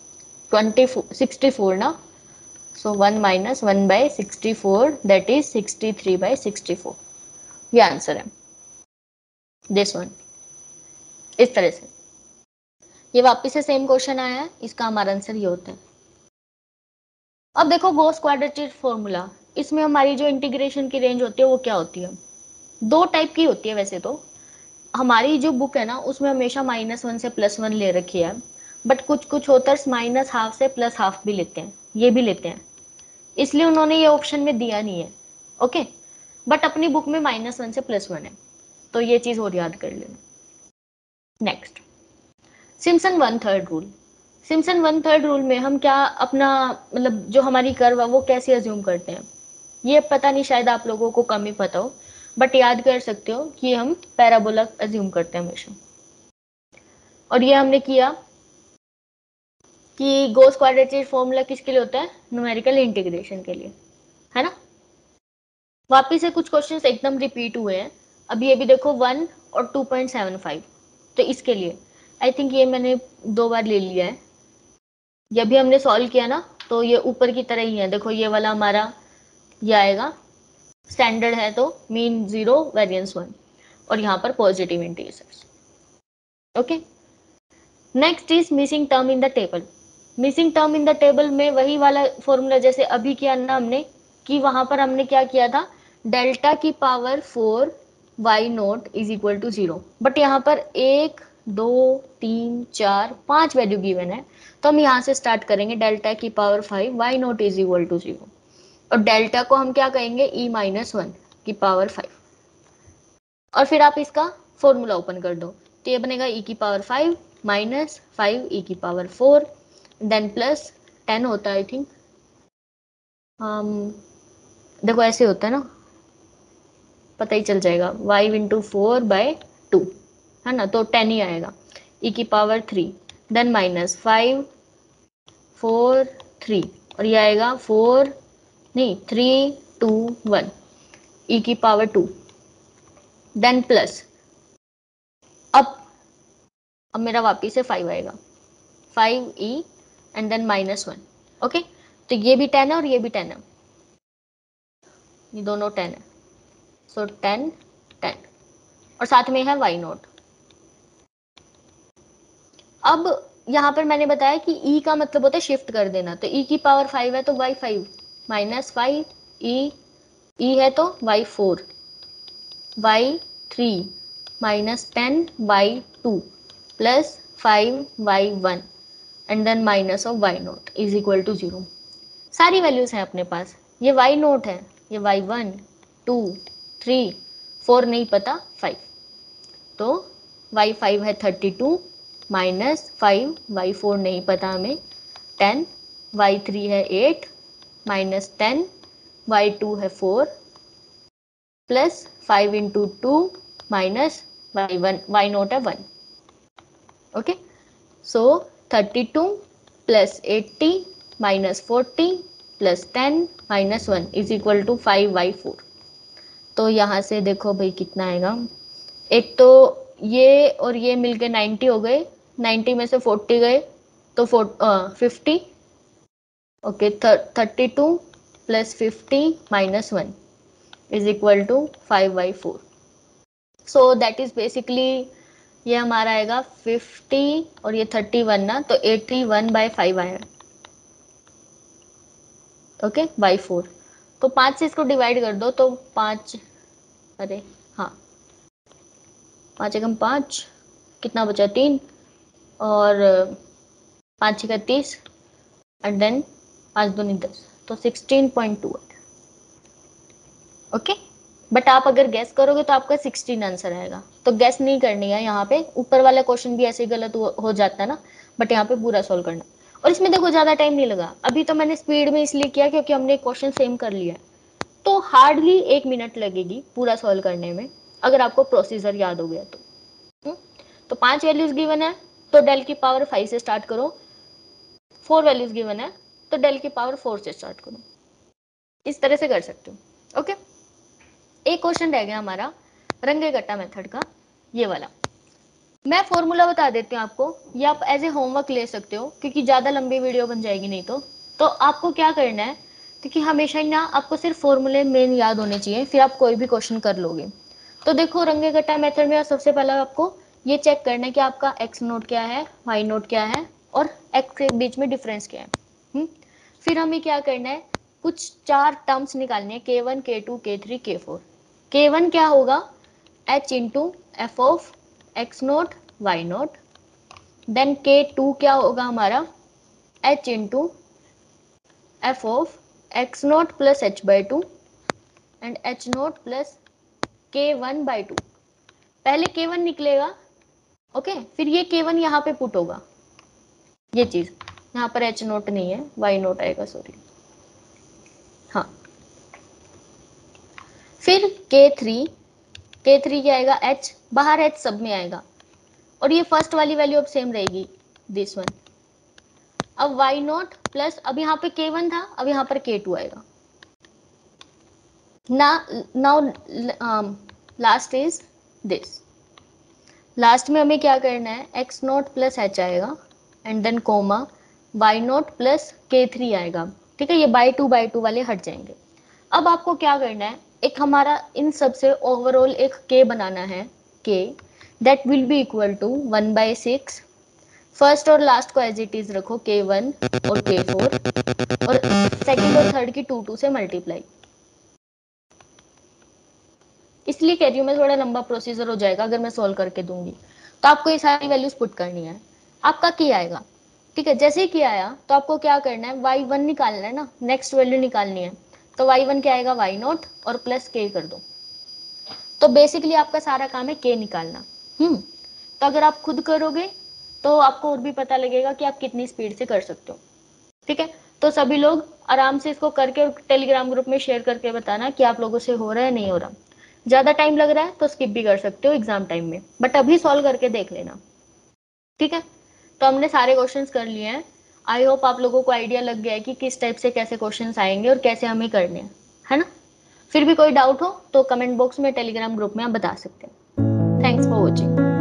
64 ना, सो 1 माइनस 1/64 दैट इज 63/64, ये आंसर है, दिस वन। इस तरह से ये वापिस से सेम क्वेश्चन आया है, इसका हमारा आंसर ये होता है। अब देखो गॉस क्वाड्रेटिक फॉर्मूला, इसमें हमारी जो इंटीग्रेशन की रेंज होती है वो क्या होती है, दो टाइप की होती है वैसे तो। हमारी जो बुक है ना उसमें हमेशा -1 से +1 ले रखी है, बट कुछ कुछ ऑथर्स -½ से +½ भी लेते हैं, ये भी लेते हैं, इसलिए उन्होंने ये ऑप्शन में दिया नहीं है। ओके, बट अपनी बुक में -1 से +1 है, तो ये चीज और याद कर लेना। Next, Simpson 1/3 rule. Simpson 1/3 rule में हम क्या अपना मतलब जो हमारी कर्व है वो कैसे अज्यूम करते हैं, ये पता नहीं, शायद आप लोगों को कम ही पता हो, बट याद कर सकते हो कि हम पैराबोला अज्यूम करते हैं हमेशा। और ये हमने किया कि गोस क्वाड्रेचर फॉर्मूला किसके लिए होता है, न्यूमेरिकल इंटीग्रेशन के लिए, है ना। वापिस से कुछ क्वेश्चंस एकदम रिपीट हुए हैं, अभी ये भी देखो 1 और 2.75, तो इसके लिए आई थिंक ये मैंने 2 बार ले लिया है, ये भी हमने सॉल्व किया ना, तो ये ऊपर की तरह ही है, देखो ये वाला हमारा ये आएगा, स्टैंडर्ड है तो मीन 0 वेरिएंस 1 और यहाँ पर positive integers. Okay, next is missing term in the table. Missing term in the table में वही वाला फॉर्मूला जैसे अभी किया ना हमने, कि वहां पर हमने क्या किया था, डेल्टा की power 4 y nought is equal to 0, but यहाँ पर 1 2 3 4 5 वैल्यू गिवन है, तो हम यहाँ से स्टार्ट करेंगे डेल्टा की power 5 y nought is equal to 0, और डेल्टा को हम क्या कहेंगे ई माइनस 1 की पावर 5, और फिर आप इसका फॉर्मूला ओपन कर दो, तो ये बनेगा ई की पावर 5 माइनस 5 ई की पावर 4 देन प्लस 10 होता है आई थिंक, देखो ऐसे होता है ना, पता ही चल जाएगा, 5 × 4/2 है ना, तो 10 ही आएगा, ई की पावर 3 देन माइनस 5 4 3, और ये आएगा 4 नहीं 3 2 1 ई की पावर 2 देन प्लस, अब मेरा वापिस से 5 आएगा, 5e एंड देन -1। ओके, तो ये भी 10 है और ये भी 10 है, ये दोनों 10 है, सो 10 10, और साथ में है वाई नोट। अब यहाँ पर मैंने बताया कि e का मतलब होता है शिफ्ट कर देना, तो e की पावर 5 है तो y5 -5 e है तो y4 y3 -10 y2 plus 5 y1 and then minus of y nought is equal to 0। सारी वैल्यूज हैं अपने पास, ये वाई नोट है, ये y1 2 3 4 नहीं पता 5, तो y5 है 32 माइनस 5 y4 नहीं पता हमें 10, y3 है 8 माइनस 10 y2 है 4 plus 5 × 2 minus y1 y nought है 1। Okay, so 32 plus 80 minus 40 plus 10 -1 is equal to 5y4। तो यहाँ से देखो भाई कितना आएगा, एक तो ये और ये मिलके 90 हो गए, 90 में से 40 गए तो 50, okay 32 plus 50 -1 is equal to 5y4। So that is basically ये हमारा आएगा 50 और ये 31 ना, तो 81/5 आएगा, ओके बाई 4। तो 5 से इसको डिवाइड कर दो तो 5, अरे हाँ 5 एकम 5, कितना बचा 3, और 5 छः 30 एंड देन 5 दूनी 10, तो 16.2। ओके, बट आप अगर गैस करोगे तो आपका 16 आंसर आएगा, तो गैस नहीं करनी है यहाँ पे, ऊपर वाला क्वेश्चन भी ऐसे ही गलत हो जाता है ना, बट यहाँ पे पूरा सॉल्व करना। और इसमें देखो ज्यादा टाइम नहीं लगा, अभी तो मैंने स्पीड में इसलिए किया क्योंकि हमने क्वेश्चन सेम कर लिया है, तो हार्डली 1 मिनट लगेगी पूरा सॉल्व करने में, अगर आपको प्रोसीजर याद हो गया तो। हुँ? तो 5 वैल्यूज गिवन है, तो डेल की पावर 5 से स्टार्ट करो, 4 वैल्यूज गिवन है तो डेल की पावर 4 से स्टार्ट करो, इस तरह से कर सकते हो। ओके, एक क्वेश्चन रह गया हमारा रंगे गट्टा मेथड का, ये वाला मैं फॉर्मूला बता देती हूँ आपको, ये आप एज ए होमवर्क ले सकते हो क्योंकि ज़्यादा लंबी वीडियो बन जाएगी नहीं तो आपको क्या करना है, क्योंकि हमेशा ही ना आपको सिर्फ फॉर्मूले मेन याद होने चाहिए, फिर आप कोई भी क्वेश्चन कर लोगे। तो देखो रंगे गट्टा मेथड में सबसे पहले आपको ये चेक करना है कि आपका एक्स नोट क्या है, वाई नोट क्या है, और एक्स के बीच में डिफरेंस क्या है। फिर हमें क्या करना है, कुछ 4 टर्म्स निकालने हैं, K1 K2 K3 K4। K1 क्या होगा, h into f of x nought y nought, then K2 क्या होगा हमारा, h into f of x nought plus h/2 and h nought plus K1/2। पहले K1 निकलेगा, ओके, फिर ये K1 यहाँ पे पुट होगा, ये चीज यहाँ पर h नोट नहीं है, y नोट आएगा, सॉरी, हाँ। फिर K3 क्या आएगा, h बाहर h सब में आएगा, और ये फर्स्ट वाली वैल्यू अब सेम रहेगी, दिस वन, अब y नॉट प्लस, अब यहाँ पे k1 था, अब यहाँ पर k2 आएगा ना। Now last is this, last में हमें क्या करना है, x नॉट प्लस h आएगा and then comma y nought plus k3 आएगा। ठीक है, ये बाय टू वाले हट जाएंगे। अब आपको क्या करना है, एक हमारा इन सब से ओवरऑल एक k बनाना है, k that will be equal to 1/6। First और लास्ट को एज इट इज रखो, k1 और k4, और सेकंड और थर्ड की 2 से मल्टीप्लाई। इसलिए कह रही हूँ मैं, थोड़ा लंबा प्रोसीजर हो जाएगा अगर मैं सॉल्व करके दूंगी। तो आपको ये सारी वैल्यूज पुट करनी है। आपका की आएगा, ठीक है, जैसे ही की आया तो आपको क्या करना है, y1 निकालना है ना, नेक्स्ट वैल्यू निकालनी है। तो y1 क्या आएगा, y नॉट और प्लस k कर दो। तो बेसिकली आपका सारा काम है k निकालना। तो अगर आप खुद करोगे तो आपको और भी पता लगेगा कि आप कितनी स्पीड से कर सकते हो। ठीक है, तो सभी लोग आराम से इसको करके टेलीग्राम ग्रुप में शेयर करके बताना कि आप लोगों से हो रहा है नहीं हो रहा। ज्यादा टाइम लग रहा है तो स्किप भी कर सकते हो एग्जाम टाइम में, बट अभी सॉल्व करके देख लेना। ठीक है, तो हमने सारे क्वेश्चंस कर लिए हैं। आई होप आप लोगों को आइडिया लग गया है कि किस टाइप से कैसे क्वेश्चंस आएंगे और कैसे हमें करने हैं, है ना। फिर भी कोई डाउट हो तो कमेंट बॉक्स में टेलीग्राम ग्रुप में आप बता सकते हैं। Thanks for watching.